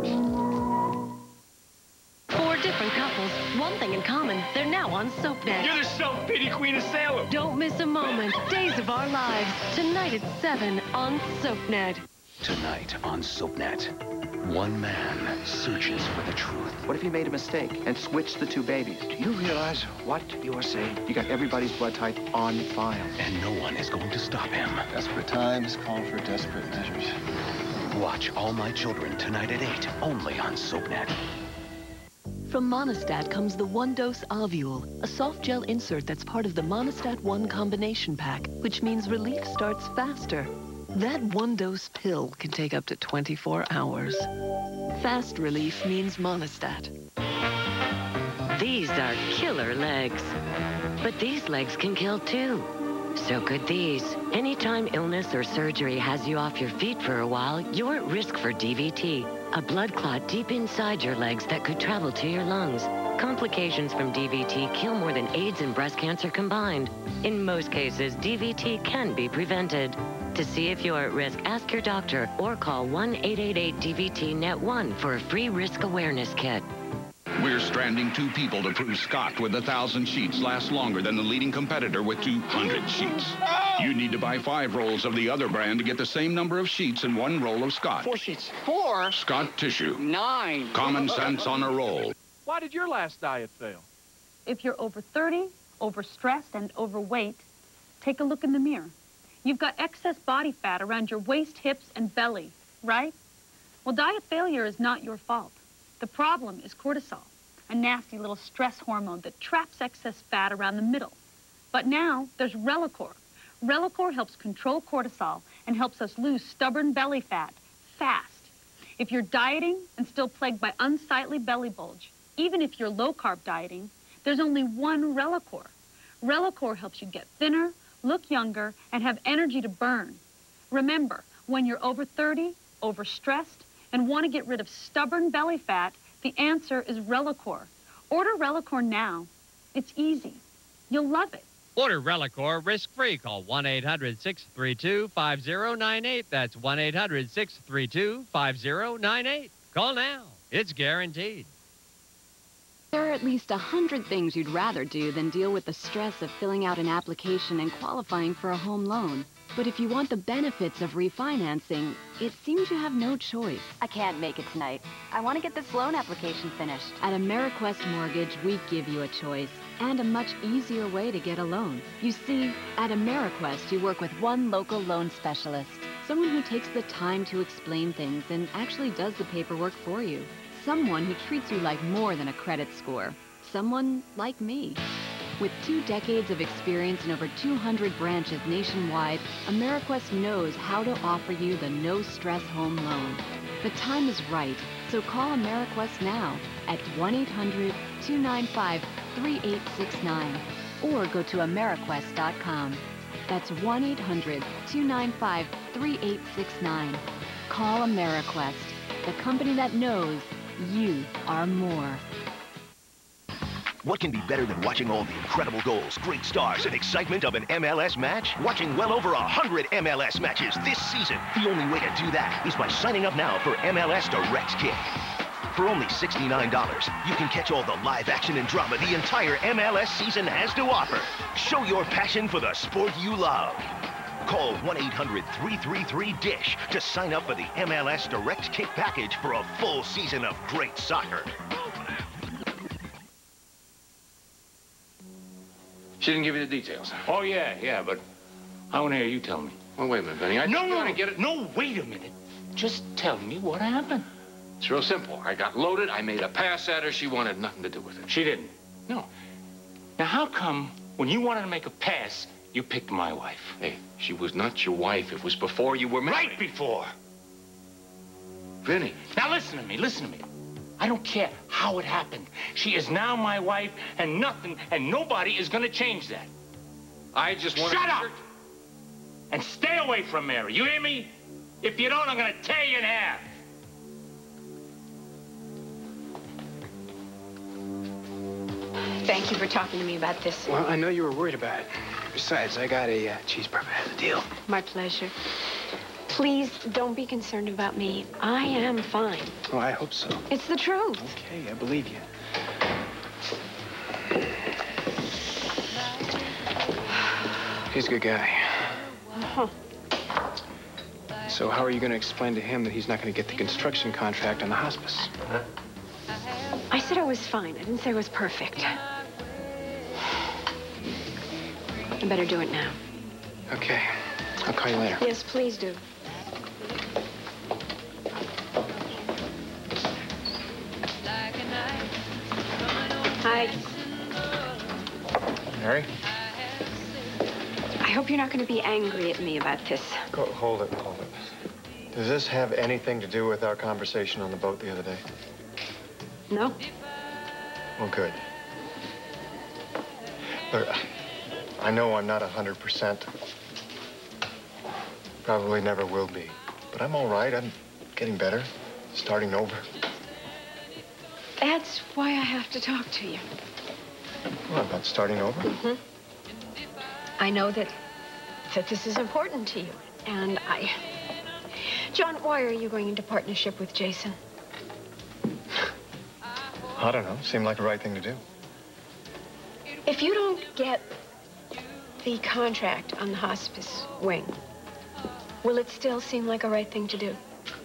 S20: 4 different couples, one thing in common, they're now on SoapNet.
S16: You're the self-pity queen of Salem.
S20: Don't miss a moment. Days of Our Lives, tonight at 7 on SoapNet.
S23: Tonight on SoapNet, one man searches for the truth.
S24: What if you made a mistake and switched the 2 babies? Do you realize what you are saying? You got everybody's blood type on file.
S23: And no one is going to stop him.
S11: Desperate times call for desperate measures.
S23: Watch All My Children tonight at 8, only on SoapNet.
S25: From Monistat comes the One-Dose Ovule, a soft gel insert that's part of the Monistat One combination pack, which means relief starts faster. That one-dose pill can take up to 24 hours. Fast relief means Monistat.
S26: These are killer legs. But these legs can kill too. So could these. Anytime illness or surgery has you off your feet for a while, you're at risk for DVT, a blood clot deep inside your legs that could travel to your lungs. Complications from DVT kill more than AIDS and breast cancer combined. In most cases, DVT can be prevented. To see if you're at risk, ask your doctor or call 1-888-DVT-NET1 for a free risk awareness kit.
S28: We're stranding 2 people to prove Scott with 1,000 sheets lasts longer than the leading competitor with 200 sheets. You need to buy 5 rolls of the other brand to get the same number of sheets in 1 roll of Scott.
S29: 4 sheets. 4?
S28: Scott Tissue.
S29: 9.
S28: Common sense on a roll.
S30: Why did your last diet fail?
S6: If you're over 30, overstressed, and overweight, take a look in the mirror. You've got excess body fat around your waist, hips, and belly, right? Well, diet failure is not your fault. The problem is cortisol, a nasty little stress hormone that traps excess fat around the middle. But now there's Relacor. Relacor helps control cortisol and helps us lose stubborn belly fat fast. If you're dieting and still plagued by unsightly belly bulge, even if you're low-carb dieting, there's only one Relacor. Relacor helps you get thinner, look younger, and have energy to burn. Remember, when you're over 30, overstressed, and want to get rid of stubborn belly fat, the answer is Relacor. Order Relacor now. It's easy. You'll love it.
S1: Order Relacor risk-free. Call 1-800-632-5098. That's 1-800-632-5098. Call now. It's guaranteed.
S5: There are at least 100 things you'd rather do than deal with the stress of filling out an application and qualifying for a home loan. But if you want the benefits of refinancing, it seems you have no choice.
S12: I can't make it tonight. I want to get this loan application finished.
S5: At AmeriQuest Mortgage, we give you a choice and a much easier way to get a loan. You see, at AmeriQuest, you work with one local loan specialist, someone who takes the time to explain things and actually does the paperwork for you. Someone who treats you like more than a credit score. Someone like me. With 2 decades of experience and over 200 branches nationwide, AmeriQuest knows how to offer you the no-stress home loan. The time is right, so call AmeriQuest now at 1-800-295-3869 or go to AmeriQuest.com. That's 1-800-295-3869. Call AmeriQuest, the company that knows you are more.
S15: What can be better than watching all the incredible goals, great stars, and excitement of an MLS match? Watching well over 100 MLS matches this season. The only way to do that is by signing up now for MLS Direct Kick. For only $69, you can catch all the live action and drama the entire MLS season has to offer. Show your passion for the sport you love. Call 1-800-333-DISH to sign up for the MLS Direct Kick package for a full season of great soccer.
S13: She didn't give you the details. Oh, yeah, but I want to hear you tell me. Well, wait a minute, Benny.
S17: No, get it. No, wait a minute. Just tell me what happened.
S13: It's real simple. I got loaded. I made a pass at her. She wanted nothing to do with it.
S17: She didn't? No. Now, how come when you wanted to make a pass, you picked my wife?
S13: Hey, she was not your wife. It was before you were married.
S17: Right before.
S13: Vinny.
S17: Now, listen to me. I don't care how it happened. She is now my wife, and nothing and nobody is going to change that.
S13: I just want to...
S17: Shut up! And stay away from Mary. You hear me? If you don't, I'm going to tear you in half.
S14: Thank you for talking to me about this.
S24: Well, I know you were worried about it. Besides, I got a cheeseburger as a deal.
S14: My pleasure. Please don't be concerned about me. I am fine.
S24: Oh, I hope so.
S14: It's the truth.
S24: Okay, I believe you. He's a good guy.
S14: Uh-huh.
S24: So how are you going to explain to him that he's not going to get the construction contract on the hospice? Huh?
S14: I said I was fine. I didn't say I was perfect. I better do it now.
S24: Okay. I'll call you later.
S14: Yes, please do. Hi.
S24: Mary?
S14: I hope you're not going to be angry at me about this.
S11: Hold it. Does this have anything to do with our conversation on the boat the other day?
S14: No.
S11: Well, good. Look, I know I'm not 100%. Probably never will be. But I'm all right. I'm getting better. Starting over.
S14: That's why I have to talk to you.
S11: What, about starting over?
S14: Mm-hmm. I know that this is important to you. And John, why are you going into partnership with Jason?
S11: I don't know. Seemed like the right thing to do.
S14: If you don't get the contract on the hospice wing, will it still seem like a right thing to do?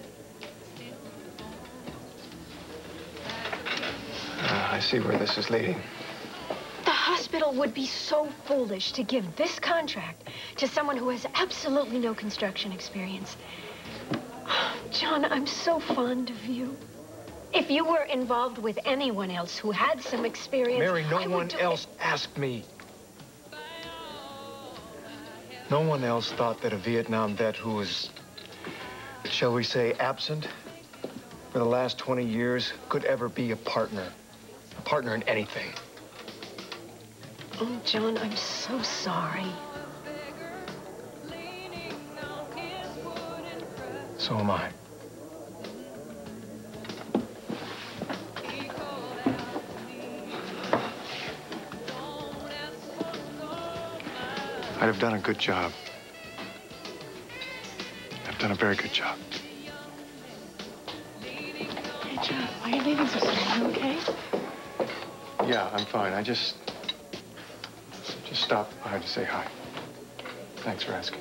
S11: I see where this is leading.
S14: The hospital would be so foolish to give this contract to someone who has absolutely no construction experience. John, I'm so fond of you. If you were involved with anyone else who had some experience...
S11: Mary, no one else asked me. No one else thought that a Vietnam vet who was, shall we say, absent,
S24: for the last 20 years could ever be a partner. A partner in anything.
S14: Oh, John, I'm so sorry.
S24: So am I. I'd have done a good job. I've done a very good job.
S14: Hey, John, why are you leaving so soon? Are you okay?
S24: Yeah, I'm fine. I just stopped by to say hi. Thanks for asking.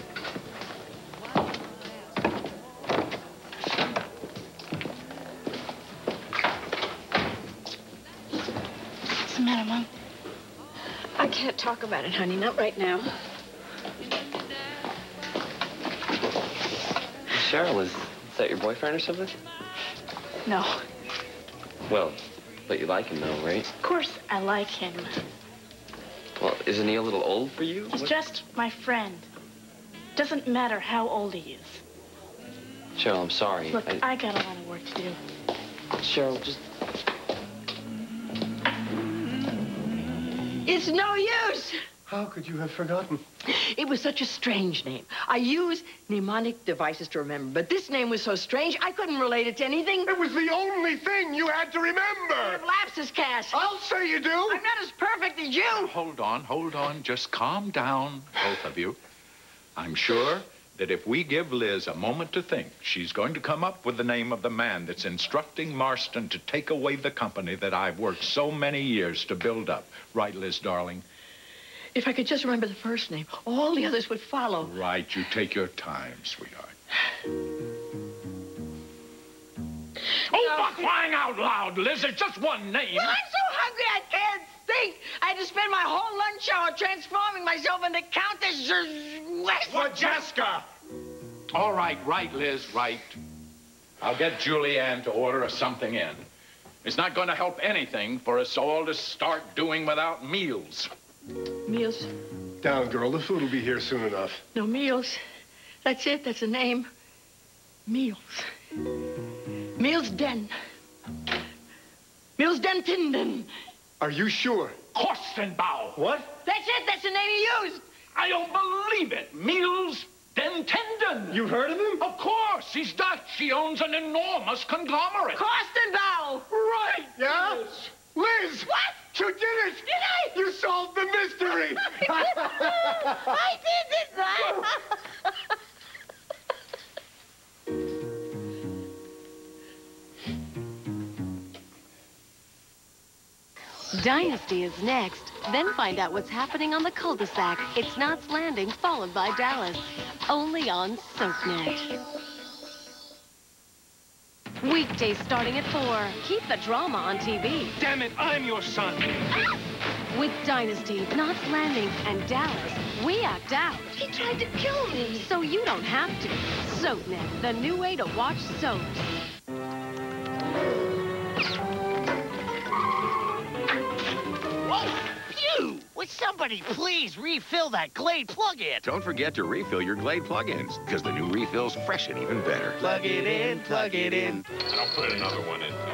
S14: What's the matter, Mom? I can't talk about it, honey. Not right now.
S2: Cheryl, is that your boyfriend or something?
S14: No.
S2: Well, but you like him though, right?
S14: Of course I like him.
S2: Well, isn't he a little old for you?
S14: He's just my friend. Doesn't matter how old he is.
S2: Cheryl, I'm sorry.
S14: Look, I got a lot of work to do.
S2: Cheryl, just...
S10: It's no use.
S11: How could you have forgotten?
S10: It was such a strange name. I use mnemonic devices to remember, but this name was so strange, I couldn't relate it to anything.
S11: It was the only thing you had to remember.
S10: Lapsus, Cass.
S11: I'll say you do.
S10: I'm not as perfect as you.
S16: Hold on. Just calm down, both of you. I'm sure that if we give Liz a moment to think, she's going to come up with the name of the man that's instructing Marston to take away the company that I've worked so many years to build up. Right, Liz, darling?
S10: If I could just remember the first name, all the others would follow.
S16: Right, you take your time, sweetheart. Oh, for crying out loud, Liz, it's just one name.
S10: Well, I'm so hungry I can't think. I had to spend my whole lunch hour transforming myself into Countess
S16: Wodjeska! All right, Liz, right. I'll get Julianne to order us something in. It's not going to help anything for us all to start doing without meals.
S10: Meals?
S11: Down, girl. The food will be here soon enough.
S10: No, Meals. That's it. That's the name. Meals. Meals Den. Meals Den Tinden.
S11: Are you sure?
S16: Kostenbau.
S11: What?
S10: That's it. That's the name he used.
S16: I don't believe it. Meals Den Tinden.
S11: You heard of him?
S16: Of course. He's Dutch. He owns an enormous conglomerate.
S10: Kostenbau.
S11: Right. Yeah?
S16: Liz.
S11: Liz!
S10: What?
S11: You did it!
S10: Did I?
S11: You solved the mystery!
S10: I did it!
S20: Dynasty is next. Then find out what's happening on the cul-de-sac. It's Knots Landing, followed by Dallas. Only on SoapNet. Weekdays starting at 4. Keep the drama on TV.
S17: Damn it, I'm your son.
S20: With Dynasty, Knots Landing, and Dallas, we act out.
S10: He tried to kill me.
S20: So you don't have to. SoapNet, the new way to watch soaps.
S4: Phew! Would somebody please refill that Glade plug-in?
S15: Don't forget to refill your Glade plug-ins, because the new refill's fresh and even better.
S4: Plug it in, plug it in.
S13: And I'll put another one in.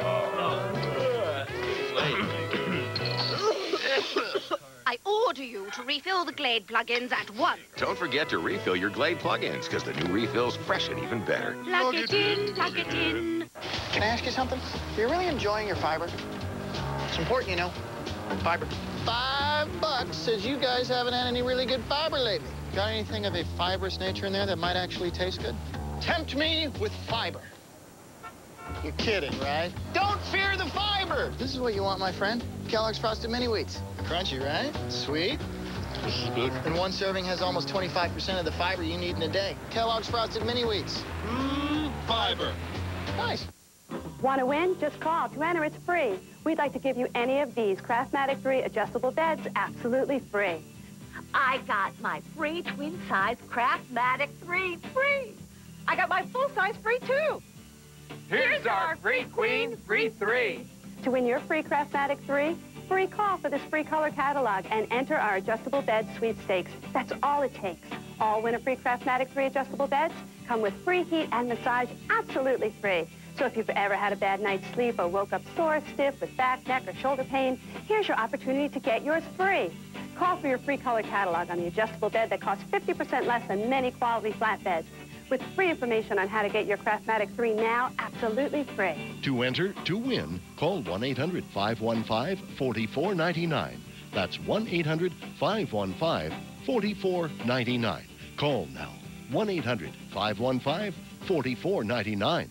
S7: I order you to refill the Glade plug-ins at once.
S15: Don't forget to refill your Glade plug-ins, because the new refill's fresh and even better.
S7: Plug it in, plug it in.
S24: Can I ask you something? You're really enjoying your fiber? It's important, you know. Fiber. $5 says you guys haven't had any really good fiber lately. Got anything of a fibrous nature in there that might actually taste good? Tempt me with fiber. You're kidding, right? Don't fear the fiber! This is what you want, my friend. Kellogg's Frosted Mini Wheats. Crunchy, right? Sweet. And one serving has almost 25% of the fiber you need in a day. Kellogg's Frosted Mini Wheats. Fiber. Nice.
S6: Want to win? Just call. To enter, it's free. We'd like to give you any of these Craftmatic 3 adjustable beds absolutely free.
S7: I got my free twin-size Craftmatic 3 free. I got my full-size free, too.
S1: Here's our free queen, free 3.
S6: To win your free Craftmatic 3, free call for this free color catalog and enter our adjustable bed sweepstakes. That's all it takes. All winner free Craftmatic 3 adjustable beds come with free heat and massage absolutely free.
S14: So if you've ever had a bad night's sleep or woke up sore, stiff, with back, neck, or shoulder pain, here's your opportunity to get yours free. Call for your free color catalog on the adjustable bed that costs 50% less than many quality flat beds. With free information on how to get your Craftmatic 3 now, absolutely free.
S15: To enter, to win, call 1-800-515-4499. That's 1-800-515-4499. Call now. 1-800-515-4499.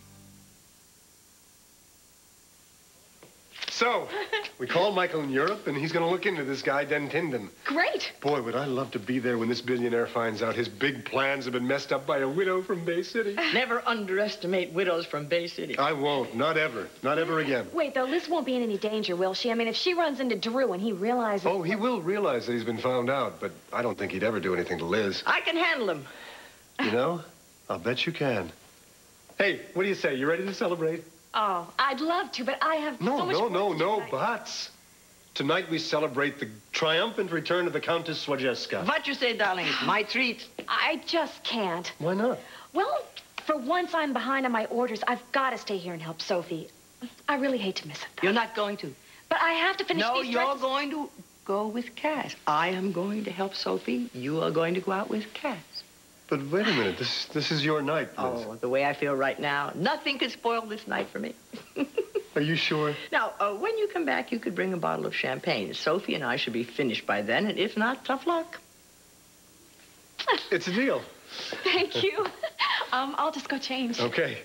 S11: So, we called Michael in Europe, and he's going to look into this guy, Dentinden.
S14: Great.
S11: Boy, would I love to be there when this billionaire finds out his big plans have been messed up by a widow from Bay City.
S10: Never underestimate widows from Bay City.
S11: I won't. Not ever. Not ever again.
S12: Wait, though, Liz won't be in any danger, will she? I mean, if she runs into Drew and he realizes...
S11: Oh, he will realize that he's been found out, but I don't think he'd ever do anything to Liz.
S10: I can handle him.
S11: You know, I'll bet you can. Hey, what do you say? You ready to celebrate?
S12: Oh, I'd love to, but I have so much
S11: No buts. Tonight we celebrate the triumphant return of the Countess Swajeska.
S10: What you say, darling? It's my treat.
S12: I just can't.
S11: Why not?
S12: Well, for once I'm behind on my orders. I've got to stay here and help Sophie. I really hate to miss it, though.
S10: You're not going to.
S12: But I have to finish
S10: No,
S12: these
S10: you're
S12: dresses.
S10: going to go with Cass. I am going to help Sophie. You are going to go out with Cass.
S11: But wait a minute. This is your night, Liz.
S10: Oh, the way I feel right now, nothing could spoil this night for me.
S11: Are you sure?
S10: Now, when you come back, you could bring a bottle of champagne. Sophie and I should be finished by then, and if not, tough luck.
S11: It's a deal.
S12: Thank you. I'll just go change.
S11: Okay.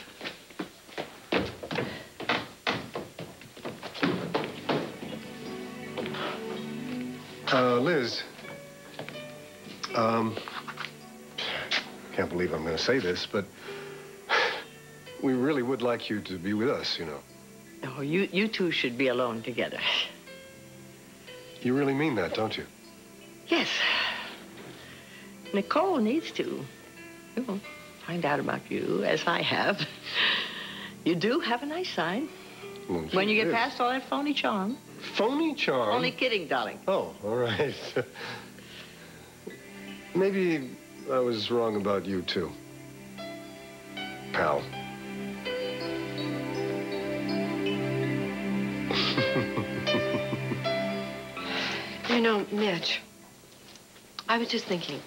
S11: Liz. Can't believe I'm going to say this, but we really would like you to be with us, you know.
S10: Oh, you two should be alone together.
S11: You really mean that, don't you?
S10: Yes. Nicole needs to, you know, find out about you, as I have. You do have a nice side.
S11: Well,
S10: when you get
S11: is.
S10: past all that phony charm.
S11: Phony charm?
S10: Only kidding, darling.
S11: Oh, all right. Maybe I was wrong about you, too. Pal.
S14: You know, Mitch, I was just thinking.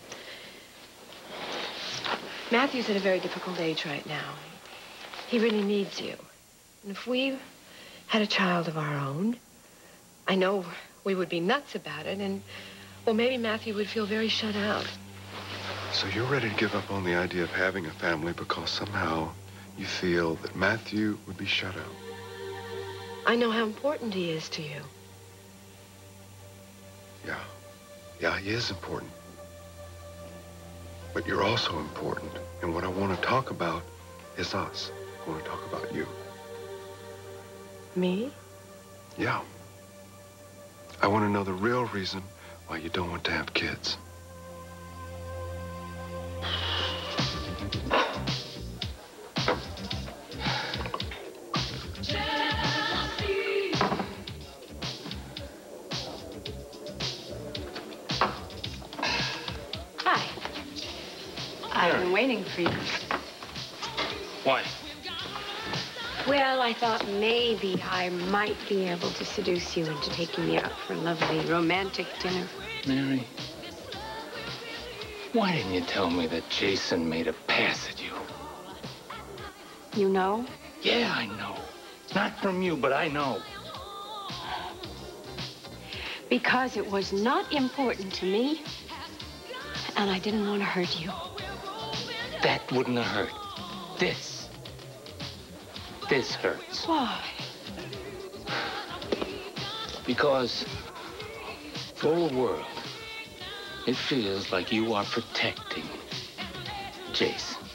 S14: Matthew's at a very difficult age right now. He really needs you. And if we had a child of our own, I know we would be nuts about it, and, well, maybe Matthew would feel very shut out.
S3: So you're ready to give up on the idea of having a family because somehow you feel that Matthew would be shut out?
S14: I know how important he is to you.
S3: Yeah, he is important. But you're also important. And what I want to talk about is us. I want to talk about you.
S14: Me?
S3: Yeah. I want to know the real reason why you don't want to have kids.
S14: Hi. I've been waiting for you.
S17: Why?
S14: Well, I thought maybe I might be able to seduce you into taking me out for a lovely romantic dinner.
S17: Mary, why didn't you tell me that Jason made a pass at you?
S14: You know?
S17: Yeah, I know. Not from you, but I know.
S14: Because it was not important to me, and I didn't want to hurt you.
S17: That wouldn't have hurt. This hurts.
S14: Why?
S17: Because for a world, it feels like you are protecting Jason.